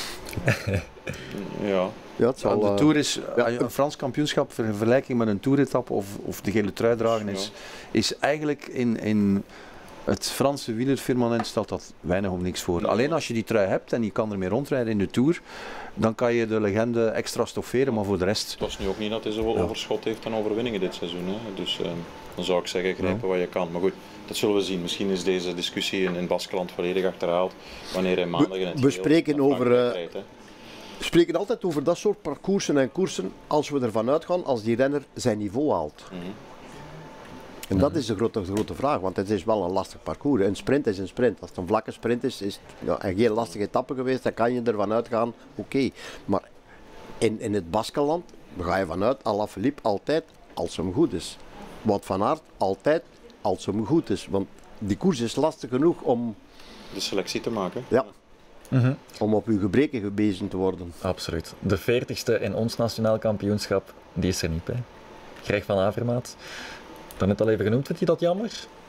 [SPEAKER 2] ja.
[SPEAKER 4] Ja, het zal,
[SPEAKER 3] de
[SPEAKER 4] uh,
[SPEAKER 3] Tour is,
[SPEAKER 4] ja.
[SPEAKER 3] een Frans kampioenschap in vergelijking met een toeretappe of, of de gele trui dragen is, is eigenlijk in, in het Franse wielerfirmament stelt dat weinig of niks voor.
[SPEAKER 2] Nee.
[SPEAKER 3] Alleen als je die trui hebt en je kan ermee rondrijden in de Tour, dan kan je de legende extra stofferen, maar voor de rest...
[SPEAKER 2] Het was nu ook niet dat hij zoveel
[SPEAKER 3] Ja.
[SPEAKER 2] overschot heeft aan overwinningen dit seizoen. Hè. Dus uh, dan zou ik zeggen, grijpen wat je kan. Maar goed, dat zullen we zien. Misschien is deze discussie in, in Baskeland volledig achterhaald wanneer hij maandag in het
[SPEAKER 4] we
[SPEAKER 2] geel
[SPEAKER 4] spreken
[SPEAKER 2] naar
[SPEAKER 4] over,
[SPEAKER 2] Frankrijk
[SPEAKER 4] uh,
[SPEAKER 2] rijdt, hè.
[SPEAKER 4] we spreken altijd over dat soort parcoursen en koersen als we ervan uitgaan als die renner zijn niveau haalt.
[SPEAKER 2] Mhm.
[SPEAKER 4] En dat is de grote, de grote vraag, want het is wel een lastig parcours. Een sprint is een sprint. Als het een vlakke sprint is, is het ja, en geen lastige etappe geweest, dan kan je ervan uitgaan, oké. Okay. Maar in, in het Baskenland ga je vanuit Alaphilippe altijd als hem goed is. Wout van Aert altijd als hem goed is. Want die koers is lastig genoeg om,
[SPEAKER 2] De selectie te maken.
[SPEAKER 4] ja,
[SPEAKER 1] Mhm.
[SPEAKER 4] om op uw gebreken gewezen te worden.
[SPEAKER 1] Absoluut. De veertigste in ons nationaal kampioenschap, die is er niet bij. Greg van Avermaat. Daarnet al even genoemd, vind je dat jammer?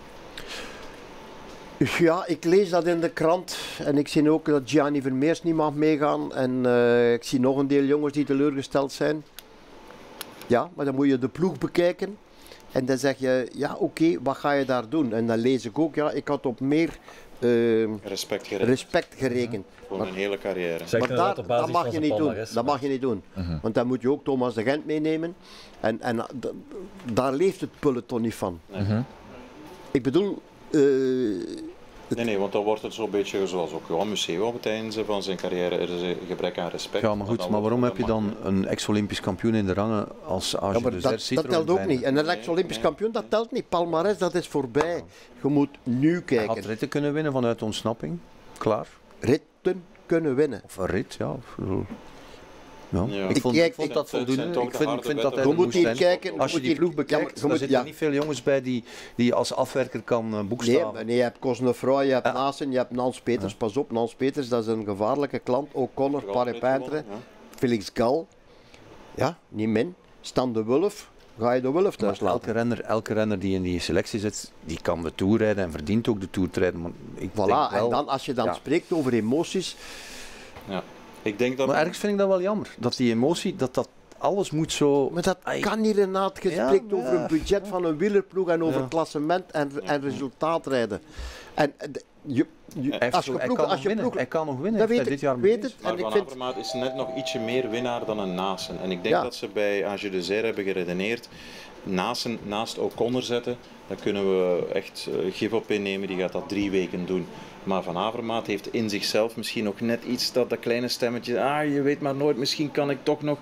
[SPEAKER 4] Ja, ik lees dat in de krant en ik zie ook dat Gianni Vermeers niet mag meegaan. En uh, ik zie nog een deel jongens die teleurgesteld zijn. Ja, maar dan moet je de ploeg bekijken. En dan zeg je, ja oké, okay, wat ga je daar doen? En dan lees ik ook, ja, ik had op meer uh,
[SPEAKER 2] Respect gerekend.
[SPEAKER 4] respect gerekend.
[SPEAKER 2] Voor
[SPEAKER 4] Maar,
[SPEAKER 2] een hele carrière.
[SPEAKER 1] Zeg
[SPEAKER 4] maar
[SPEAKER 1] je
[SPEAKER 4] daar,
[SPEAKER 1] dat op basis
[SPEAKER 4] dat mag
[SPEAKER 1] van
[SPEAKER 4] je
[SPEAKER 1] zijn
[SPEAKER 4] niet doen.
[SPEAKER 1] palmares,
[SPEAKER 4] Dat
[SPEAKER 1] maar-
[SPEAKER 4] mag je niet doen.
[SPEAKER 1] Mhm.
[SPEAKER 4] Want dan moet je ook Thomas de Gent meenemen. En, en uh, d- daar leeft het peloton niet van.
[SPEAKER 2] Nee.
[SPEAKER 1] Mhm.
[SPEAKER 4] Ik bedoel, uh,
[SPEAKER 2] nee, nee, want dan wordt het zo'n beetje zoals ook Johan Museeuw op het einde van zijn carrière. Er is een gebrek aan respect.
[SPEAKER 3] Ja, maar goed,
[SPEAKER 2] dan
[SPEAKER 3] maar
[SPEAKER 2] wordt
[SPEAKER 3] waarom
[SPEAKER 2] het
[SPEAKER 3] heb je dan
[SPEAKER 2] makkelijk.
[SPEAKER 3] een ex-Olympisch kampioen in de rangen als Age
[SPEAKER 4] ja, maar
[SPEAKER 3] de
[SPEAKER 4] dat,
[SPEAKER 3] Zer,
[SPEAKER 4] dat telt ook
[SPEAKER 3] Citroën
[SPEAKER 4] niet. En een
[SPEAKER 2] Nee,
[SPEAKER 4] ex-Olympisch
[SPEAKER 2] nee.
[SPEAKER 4] kampioen, dat telt niet. Palmares, dat is voorbij. Je moet nu
[SPEAKER 3] Hij
[SPEAKER 4] kijken.
[SPEAKER 3] had ritten kunnen winnen vanuit ontsnapping, klaar.
[SPEAKER 4] Ritten kunnen winnen.
[SPEAKER 3] Of een rit, ja. Of, uh, ja.
[SPEAKER 2] Ja.
[SPEAKER 3] Ik, vond,
[SPEAKER 4] kijk,
[SPEAKER 3] ik vond
[SPEAKER 2] ik-
[SPEAKER 3] dat
[SPEAKER 2] het zijn
[SPEAKER 3] voldoende.
[SPEAKER 2] toch
[SPEAKER 3] Ik
[SPEAKER 2] de
[SPEAKER 3] vind,
[SPEAKER 2] harde
[SPEAKER 3] ik vind dat
[SPEAKER 2] wetten.
[SPEAKER 3] hij
[SPEAKER 4] Je
[SPEAKER 3] er
[SPEAKER 4] moet
[SPEAKER 3] moest
[SPEAKER 4] hier
[SPEAKER 3] zijn.
[SPEAKER 4] kijken. je
[SPEAKER 3] Als je
[SPEAKER 4] moet
[SPEAKER 3] die
[SPEAKER 4] hier-
[SPEAKER 3] ploeg
[SPEAKER 4] ja, maar
[SPEAKER 3] bekijkt,
[SPEAKER 4] je
[SPEAKER 3] dan
[SPEAKER 4] moet-
[SPEAKER 3] zitten
[SPEAKER 4] ja.
[SPEAKER 3] er niet veel jongens bij die, die als afwerker kan uh,
[SPEAKER 4] Nee,
[SPEAKER 3] boekstaven.
[SPEAKER 4] maar nee, je hebt Cosnefroy, je hebt
[SPEAKER 3] Ja.
[SPEAKER 4] Nasen, je hebt Nans Peters. Pas op, Nans Peters, dat is een gevaarlijke klant. O'Connor,
[SPEAKER 2] Toch
[SPEAKER 4] Paré
[SPEAKER 2] altijd
[SPEAKER 4] Peintre,
[SPEAKER 2] gewonnen, ja.
[SPEAKER 4] Felix Gal. Ja, niet min. Stan de Wulf, ga je de Wulf thuis
[SPEAKER 3] Maar elke
[SPEAKER 4] laten.
[SPEAKER 3] renner, elke renner die in die selectie zit, die kan de Tour rijden en verdient ook de Tour te rijden. Maar ik denk
[SPEAKER 4] Voilà,
[SPEAKER 3] wel,
[SPEAKER 4] en dan als je dan
[SPEAKER 3] ja.
[SPEAKER 4] spreekt over emoties,
[SPEAKER 2] Ja. Ik denk dat...
[SPEAKER 3] Maar ergens vind ik dat wel jammer. Dat die emotie, dat dat alles moet zo...
[SPEAKER 4] maar dat
[SPEAKER 3] Ai.
[SPEAKER 4] kan niet, Renaat. Je
[SPEAKER 3] Ja,
[SPEAKER 4] spreekt over
[SPEAKER 3] ja.
[SPEAKER 4] een budget van een wielerploeg en over
[SPEAKER 3] Ja.
[SPEAKER 4] klassement en, en resultaatrijden. En eh, de- je, je,
[SPEAKER 3] Hij, heeft
[SPEAKER 4] als
[SPEAKER 3] zo-
[SPEAKER 4] je
[SPEAKER 3] hij
[SPEAKER 4] ploeg,
[SPEAKER 3] kan
[SPEAKER 4] als
[SPEAKER 3] nog
[SPEAKER 4] je
[SPEAKER 3] winnen.
[SPEAKER 4] ploeg,
[SPEAKER 3] Hij kan nog winnen.
[SPEAKER 4] dat
[SPEAKER 3] Heeft
[SPEAKER 4] weet
[SPEAKER 3] hij
[SPEAKER 4] ik,
[SPEAKER 3] dit jaar
[SPEAKER 4] weet
[SPEAKER 3] bewezen.
[SPEAKER 4] het.
[SPEAKER 2] Maar
[SPEAKER 4] En ik
[SPEAKER 2] Van
[SPEAKER 4] vind,
[SPEAKER 2] Avermaat is net nog ietsje meer winnaar dan een Nasen. En ik denk
[SPEAKER 4] Ja.
[SPEAKER 2] dat ze bij Age de Zer hebben geredeneerd. Nasen naast O'Connor zetten, daar kunnen we echt uh, gif op innemen. Die gaat dat drie weken doen. Maar Van Avermaat heeft in zichzelf misschien nog net iets dat dat kleine stemmetje. Ah, je weet maar nooit, misschien kan ik toch nog.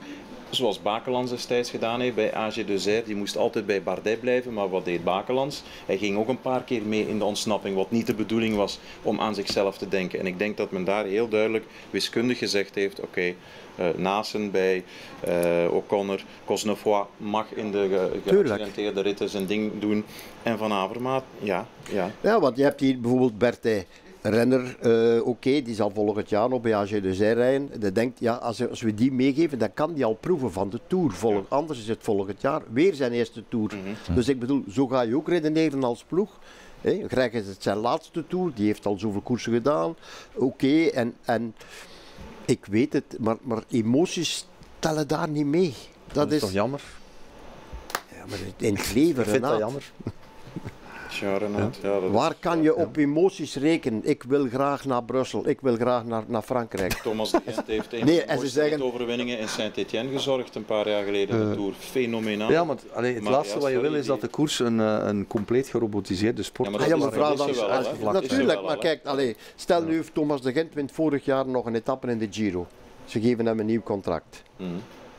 [SPEAKER 2] Zoals Bakelans destijds gedaan heeft bij A G Deuxerre. Die moest altijd bij Bardet blijven, maar wat deed Bakelans? Hij ging ook een paar keer mee in de ontsnapping, wat niet de bedoeling was om aan zichzelf te denken. En ik denk dat men daar heel duidelijk wiskundig gezegd heeft, oké, okay, uh, Naassen bij uh, O'Connor, Cosnefroid mag in de uh, geaccidenteerde ritten zijn ding doen. En Van Avermaat, ja, ja.
[SPEAKER 4] Ja, want je hebt hier bijvoorbeeld Berthet. Renner, uh, oké, okay, die zal volgend jaar nog bij A G Deuxerre rijden. Die denkt, ja, als, als we die meegeven, dan kan die al proeven van de Tour. Volg, ja. Anders is het volgend jaar weer zijn eerste Tour. Mm-hmm. Dus ik bedoel, zo ga je ook redeneren als ploeg. Hey, Greg is het zijn laatste Tour, die heeft al zoveel koersen gedaan. Oké, okay, en, en ik weet het, maar, maar emoties tellen daar niet mee. Dat,
[SPEAKER 3] dat is,
[SPEAKER 4] is
[SPEAKER 3] toch jammer?
[SPEAKER 4] Ja, maar in het leven,
[SPEAKER 3] ik vind dat jammer.
[SPEAKER 2] Ja, Renat, ja, dat
[SPEAKER 4] Waar
[SPEAKER 2] is,
[SPEAKER 4] kan je op emoties rekenen? Ik wil graag naar Brussel, ik wil graag naar, naar Frankrijk.
[SPEAKER 2] Thomas de Gent heeft een
[SPEAKER 4] nee,
[SPEAKER 2] van de mooiste zeggen... overwinningen in Saint-Étienne gezorgd een paar jaar geleden. Uh, de Tour, fenomenaal.
[SPEAKER 3] Ja, maar allee, het maar laatste ja, wat je wil is dat de koers een, een compleet gerobotiseerde sport is.
[SPEAKER 4] Ja, maar, ah, ja, maar vraag dan, wel, als, natuurlijk, wel, maar kijk, allee, stel ja. nu Thomas de Gent wint vorig jaar nog een etappe in de Giro. Ze geven hem een nieuw contract. Mm.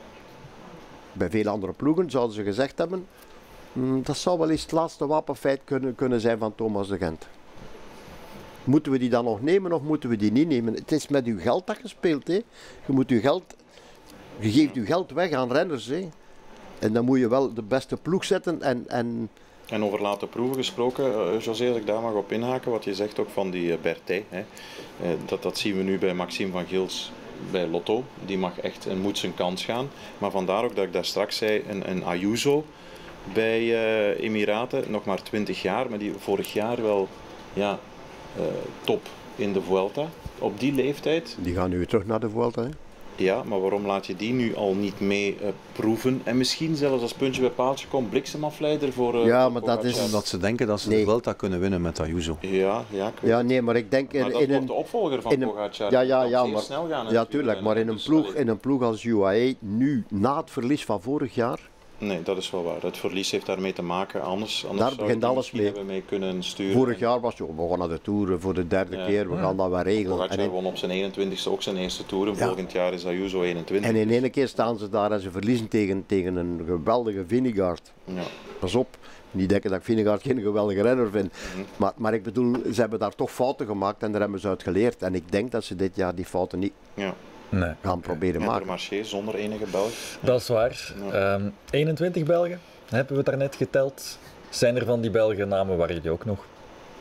[SPEAKER 4] Bij veel andere ploegen zouden ze gezegd hebben, dat zou wel eens het laatste wapenfeit kunnen, kunnen zijn van Thomas de Gent. Moeten we die dan nog nemen of moeten we die niet nemen? Het is met uw geld dat je speelt. Hè. Je, moet uw geld, je geeft uw geld weg aan renners. Hè. En dan moet je wel de beste ploeg zetten. En, en...
[SPEAKER 2] en over laten proeven gesproken, uh, José, als ik daar mag op inhaken, wat je zegt ook van die uh, Berthet. Hè. Uh, dat, dat zien we nu bij Maxime van Gils bij Lotto. Die mag echt en moet zijn kans gaan. Maar vandaar ook dat ik daar straks zei, een, een Ayuso bij uh, Emiraten, nog maar twintig jaar, maar die vorig jaar wel ja, uh, top in de Vuelta. Op die leeftijd.
[SPEAKER 4] Die gaan nu weer terug naar de Vuelta, hè?
[SPEAKER 2] Ja, maar waarom laat je die nu al niet mee uh, proeven? En misschien zelfs als puntje bij paaltje komt, bliksemafleider voor uh,
[SPEAKER 4] ja, maar dat is
[SPEAKER 3] omdat ze denken dat ze nee. de Vuelta kunnen winnen met Ayuso.
[SPEAKER 2] Ja, ja, ik weet
[SPEAKER 4] ja, nee, maar ik denk in,
[SPEAKER 2] maar dat
[SPEAKER 4] in
[SPEAKER 2] wordt
[SPEAKER 4] een,
[SPEAKER 2] de opvolger van Pogacar.
[SPEAKER 4] Ja, ja, ja, maar,
[SPEAKER 2] snel gaan
[SPEAKER 4] ja, tuurlijk, maar in een, ploeg, in een ploeg als U A E nu, na het verlies van vorig jaar.
[SPEAKER 2] Nee, dat is wel waar. Het verlies heeft daarmee te maken. Anders, anders
[SPEAKER 4] daar begint alles mee.
[SPEAKER 2] We mee kunnen sturen.
[SPEAKER 4] Vorig jaar was je, we gaan naar de Tour voor de derde ja. keer, we ja. gaan dat wel regelen.
[SPEAKER 2] Pogacar en won op zijn eenentwintigste ook zijn eerste Tour. En ja. volgend jaar is Ayuso eenentwintig.
[SPEAKER 4] En in één keer staan ze daar en ze verliezen tegen, tegen een geweldige Vingegaard.
[SPEAKER 2] Ja.
[SPEAKER 4] Pas op. Niet denken dat ik Vingegaard geen geweldige renner vind. Mm-hmm. maar, maar ik bedoel, ze hebben daar toch fouten gemaakt en daar hebben ze uit geleerd. En ik denk dat ze dit jaar die fouten niet...
[SPEAKER 2] Ja.
[SPEAKER 1] Nee.
[SPEAKER 4] gaan proberen
[SPEAKER 2] ja,
[SPEAKER 4] maken.
[SPEAKER 2] Marché zonder enige Belg.
[SPEAKER 1] Dat is waar. Ja. Um, eenentwintig Belgen hebben we daarnet geteld. Zijn er van die Belgen namen waar jullie ook nog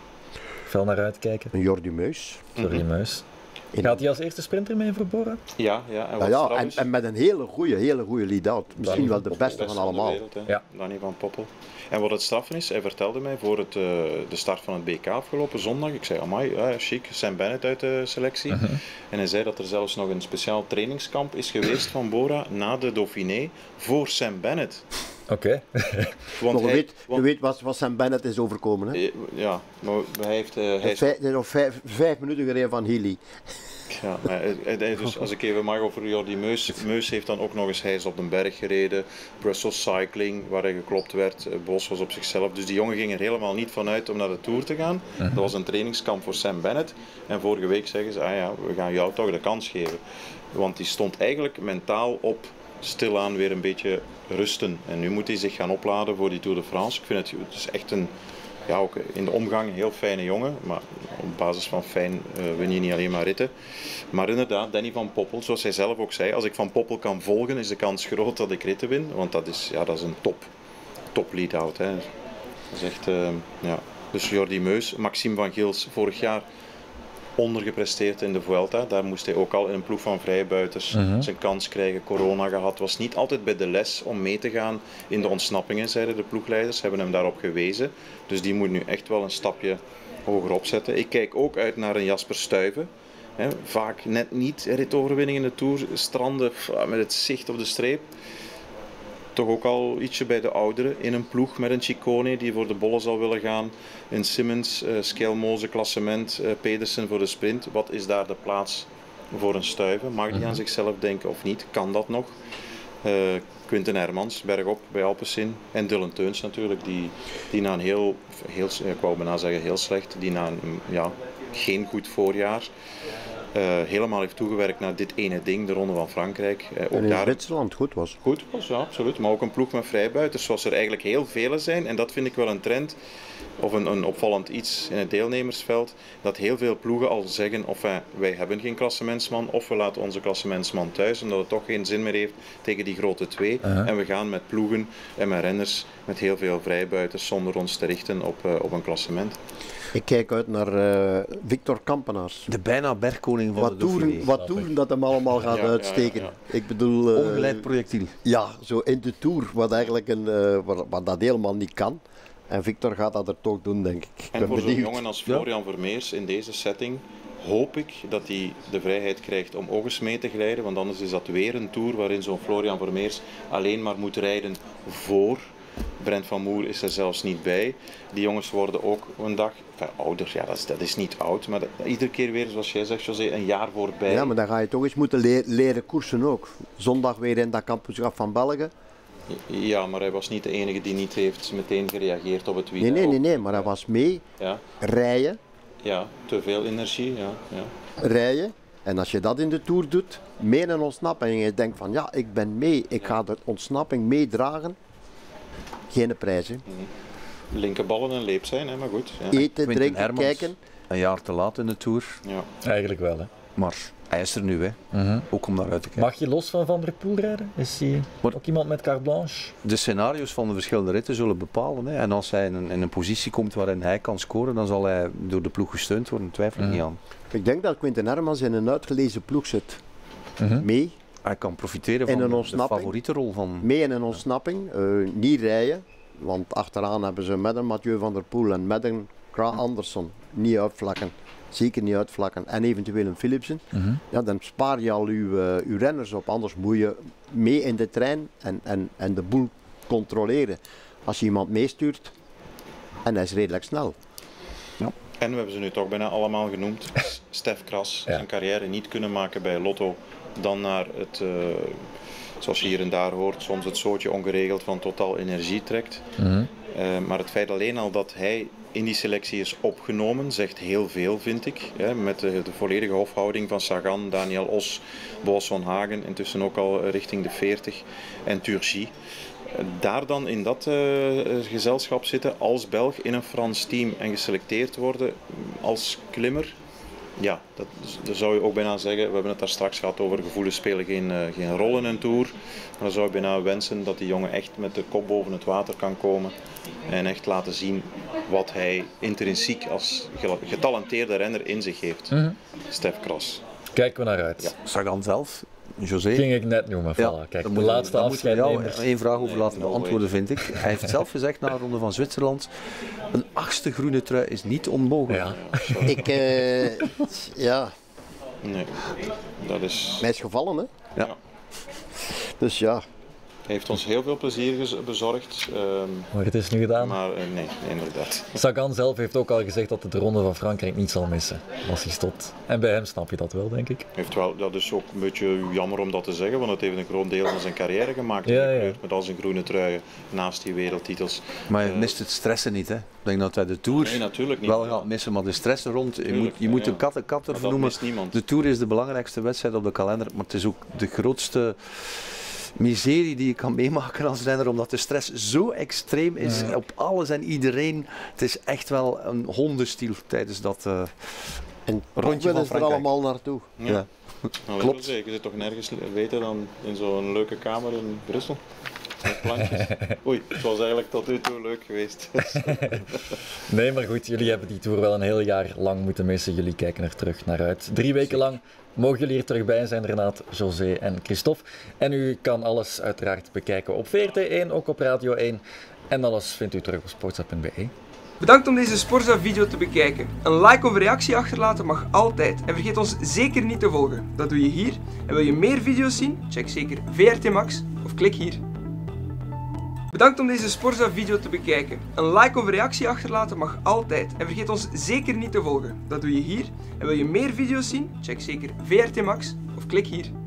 [SPEAKER 1] veel naar uitkijken?
[SPEAKER 4] Een Jordi Meus.
[SPEAKER 1] Jordi mm-hmm. Meus. Gaat hij als eerste sprinter mee voor Bora?
[SPEAKER 2] Ja, ja, en,
[SPEAKER 4] ja, ja en, en met een hele goede, hele goede lead-out. Misschien Danny wel de beste, beste van allemaal.
[SPEAKER 2] Van de wereld, ja. Danny van Poppel. En wat het straffen is, hij vertelde mij voor het, uh, de start van het B K afgelopen zondag. Ik zei, amai, uh, chic, Sam Bennett uit de selectie. Uh-huh. En hij zei dat er zelfs nog een speciaal trainingskamp is geweest van Bora na de Dauphiné voor Sam Bennett.
[SPEAKER 1] Oké.
[SPEAKER 4] Okay. Want je, hij, weet, want, je weet wat, wat Sam Bennett is overkomen, hè?
[SPEAKER 2] Ja, maar hij heeft... Uh, hij
[SPEAKER 4] is vijf, nog vijf, vijf minuten gereden van Healy.
[SPEAKER 2] Ja, maar hij, hij, dus als ik even mag over Jordi Meus. Meus heeft dan ook nog eens, hij is op den berg gereden. Brussels Cycling, waar hij geklopt werd. Bos was op zichzelf. Dus die jongen ging er helemaal niet vanuit om naar de Tour te gaan. Uh-huh. Dat was een trainingskamp voor Sam Bennett. En vorige week zeggen ze, ah ja, we gaan jou toch de kans geven. Want die stond eigenlijk mentaal op stilaan weer een beetje rusten. En nu moet hij zich gaan opladen voor die Tour de France. Ik vind het, het is echt een... Ja, ook in de omgang een heel fijne jongen, maar op basis van fijn uh, win je niet alleen maar ritten. Maar inderdaad, Danny van Poppel, zoals hij zelf ook zei, als ik Van Poppel kan volgen, is de kans groot dat ik ritten win, want dat is, ja, dat is een top, top lead-out. Hè. Dat is echt, uh, ja. Dus Jordi Meus, Maxime van Gils, vorig jaar ondergepresteerd in de Vuelta. Daar moest hij ook al in een ploeg van vrijbuiters uh-huh. zijn kans krijgen. Corona gehad. Was niet altijd bij de les om mee te gaan in de ontsnappingen, zeiden de ploegleiders. Hebben hem daarop gewezen. Dus die moet nu echt wel een stapje hoger opzetten. Ik kijk ook uit naar een Jasper Stuyven. He, vaak net niet ritoverwinning in de Tour. Stranden met het zicht op de streep. Toch ook al ietsje bij de ouderen in een ploeg met een Ciccone die voor de bollen zal willen gaan. Een Simmons, uh, Skelmoze klassement, uh, Pedersen voor de sprint. Wat is daar de plaats voor een Stuyven? Mag die aan zichzelf denken of niet? Kan dat nog? Uh, Quinten Hermans, bergop bij Alpecin. En Dylan Teuns natuurlijk, die, die na een heel, heel, ik wou bijna zeggen heel slecht, die na een ja, geen goed voorjaar uh, helemaal heeft toegewerkt naar dit ene ding, de Ronde van Frankrijk. Uh, ook
[SPEAKER 4] en in
[SPEAKER 2] daar
[SPEAKER 4] Zwitserland goed was.
[SPEAKER 2] Goed was, ja, absoluut. Maar ook een ploeg met vrijbuiters, zoals er eigenlijk heel vele zijn. En dat vind ik wel een trend, of een, een opvallend iets in het deelnemersveld, dat heel veel ploegen al zeggen, of uh, wij hebben geen klassementsman, of we laten onze klassementsman thuis, omdat het toch geen zin meer heeft tegen die grote twee. Uh-huh. En we gaan met ploegen en met renners met heel veel vrijbuiters, zonder ons te richten op, uh, op een klassement.
[SPEAKER 4] Ik kijk uit naar uh, Victor Kampenaars.
[SPEAKER 3] De bijna bergkoning van
[SPEAKER 4] wat
[SPEAKER 3] de Dauphiné.
[SPEAKER 4] Wat toeren dat hem allemaal gaat ja, uitsteken. Ja, ja. Ik bedoel... Uh,
[SPEAKER 3] Ongeleid projectiel.
[SPEAKER 4] Ja, zo in de Tour, wat eigenlijk een, uh, wat, wat dat helemaal niet kan. En Victor gaat dat er toch doen, denk ik. ik
[SPEAKER 2] en voor zo'n jongen als Florian ja. Vermeers in deze setting hoop ik dat hij de vrijheid krijgt om ook eens mee te glijden. Want anders is dat weer een Tour waarin zo'n Florian Vermeers alleen maar moet rijden voor... Brent van Moer is er zelfs niet bij. Die jongens worden ook een dag enfin, ouder. Ja, dat is, dat is niet oud, maar dat, iedere keer weer, zoals jij zegt, José, een jaar voorbij.
[SPEAKER 4] Ja, maar dan ga je toch eens moeten le leren koersen ook. Zondag weer in dat kampioenschap van België.
[SPEAKER 2] Ja, maar hij was niet de enige die niet heeft meteen gereageerd op het wiel.
[SPEAKER 4] Nee, nee, nee, nee, maar hij was mee.
[SPEAKER 2] Ja.
[SPEAKER 4] Rijden.
[SPEAKER 2] Ja, te veel energie. Ja, ja.
[SPEAKER 4] Rijden. En als je dat in de Tour doet, mee een ontsnapping. En je denkt van, ja, ik ben mee. Ik ga de ontsnapping meedragen. Geen prijs, hè.
[SPEAKER 2] Mm. Linkerballen en leep zijn, hè, maar goed.
[SPEAKER 4] Ja. Eten, drinken, Hermans, kijken.
[SPEAKER 3] Een jaar te laat in de Tour.
[SPEAKER 2] Ja.
[SPEAKER 1] Eigenlijk wel, hè.
[SPEAKER 3] Maar hij is er nu, hè. Uh-huh. Ook om naar uit te kijken.
[SPEAKER 1] Mag je los van Van der Poel rijden? Is hij maar ook iemand met carte blanche?
[SPEAKER 3] De scenario's van de verschillende ritten zullen bepalen. Hè. En als hij in een, in een positie komt waarin hij kan scoren, dan zal hij door de ploeg gesteund worden. Twijfel ik uh-huh. niet aan.
[SPEAKER 4] Ik denk dat Quinten Hermans in een uitgelezen ploeg zit. Uh-huh. Mee.
[SPEAKER 3] Hij kan profiteren van een de favoriete rol van...
[SPEAKER 4] Mee in een ontsnapping. Uh, niet rijden. Want achteraan hebben ze met een Mathieu van der Poel en met een Kra Andersson niet uitvlakken. Zeker niet uitvlakken. En eventueel een Philipsen. Uh-huh. Ja, dan spaar je al uw, uh, uw renners op. Anders moet je mee in de trein en, en, en de boel controleren. Als je iemand meestuurt en hij is redelijk snel.
[SPEAKER 2] Ja. En we hebben ze nu toch bijna allemaal genoemd. Stef Kras, ja. Zijn carrière niet kunnen maken bij Lotto. Dan naar het... Uh, zoals je hier en daar hoort, soms het zootje ongeregeld van Total Energie trekt. Mm-hmm. Uh, maar het feit alleen al dat hij in die selectie is opgenomen, zegt heel veel, vind ik. Hè, met de, de volledige hofhouding van Sagan, Daniel Os, Boas van Hagen, intussen ook al richting de veertig, en Turgis. Uh, daar dan in dat uh, gezelschap zitten als Belg in een Frans team en geselecteerd worden als klimmer. Ja, dat, dat zou je ook bijna zeggen. We hebben het daar straks gehad over gevoelens spelen geen, uh, geen rol in een Tour. Maar dan zou je bijna wensen dat die jongen echt met de kop boven het water kan komen. En echt laten zien wat hij intrinsiek als getalenteerde renner in zich heeft. Mm-hmm. Stef Kras.
[SPEAKER 1] Kijken we naar uit.
[SPEAKER 3] Ja. Sagan zelf, José.
[SPEAKER 1] Ging ik net noemen.
[SPEAKER 3] Ja,
[SPEAKER 1] voilà. Kijk, de laatste afscheidnemers.
[SPEAKER 3] Één vraag over laten nee, beantwoorden, vind ik. Hij heeft zelf gezegd na de Ronde van Zwitserland: een achtste groene trui is niet onmogelijk.
[SPEAKER 1] Ja.
[SPEAKER 2] Ja,
[SPEAKER 4] ik, uh, ja.
[SPEAKER 2] Nee, dat is...
[SPEAKER 4] Mij is gevallen, hè?
[SPEAKER 3] Ja.
[SPEAKER 2] Ja.
[SPEAKER 4] Dus ja.
[SPEAKER 2] Hij heeft ons heel veel plezier bezorgd. Um,
[SPEAKER 1] maar het is nu gedaan.
[SPEAKER 2] Maar uh, nee, inderdaad.
[SPEAKER 1] Sagan zelf heeft ook al gezegd dat hij de Ronde van Frankrijk niet zal missen als hij stopt. En bij hem snap je dat wel, denk ik.
[SPEAKER 2] Heeft wel, dat is ook een beetje jammer om dat te zeggen, want het heeft een groot deel van zijn carrière gemaakt.
[SPEAKER 1] Ja, ja.
[SPEAKER 2] Met al zijn groene truien naast die wereldtitels.
[SPEAKER 3] Maar je uh, mist het stressen niet, hè? Ik denk dat hij de Tour
[SPEAKER 2] nee, natuurlijk niet.
[SPEAKER 3] wel gaat missen, maar de stressen rond, je moet, je moet ja, de kat en kat ervoor noemen. De Tour is de belangrijkste wedstrijd op de kalender, maar het is ook de grootste miserie die je kan meemaken als renner, omdat de stress zo extreem is ja. op alles en iedereen. Het is echt wel een hondenstiel tijdens dat uh,
[SPEAKER 4] en
[SPEAKER 3] rondje van
[SPEAKER 4] Frankrijk. En er allemaal naartoe.
[SPEAKER 2] Ja. Ja. Nou, klopt. Je zit toch nergens beter dan in zo'n leuke kamer in Brussel? Met plankjes. Oei, het was eigenlijk tot nu toe leuk geweest.
[SPEAKER 1] Nee, maar goed, jullie hebben die Tour wel een heel jaar lang moeten missen. Jullie kijken er terug naar uit. Drie weken lang mogen jullie er terug bij zijn, Renat, José en Christophe. En u kan alles uiteraard bekijken op V R T één, ook op Radio één. En alles vindt u terug op sportza punt b e.
[SPEAKER 5] Bedankt om deze Sportza-video te bekijken. Een like of reactie achterlaten mag altijd. En vergeet ons zeker niet te volgen. Dat doe je hier. En wil je meer video's zien? Check zeker V R T Max of klik hier. Bedankt om deze Sportza-video te bekijken. Een like of reactie achterlaten mag altijd. En vergeet ons zeker niet te volgen. Dat doe je hier. En wil je meer video's zien? Check zeker V R T Max of klik hier.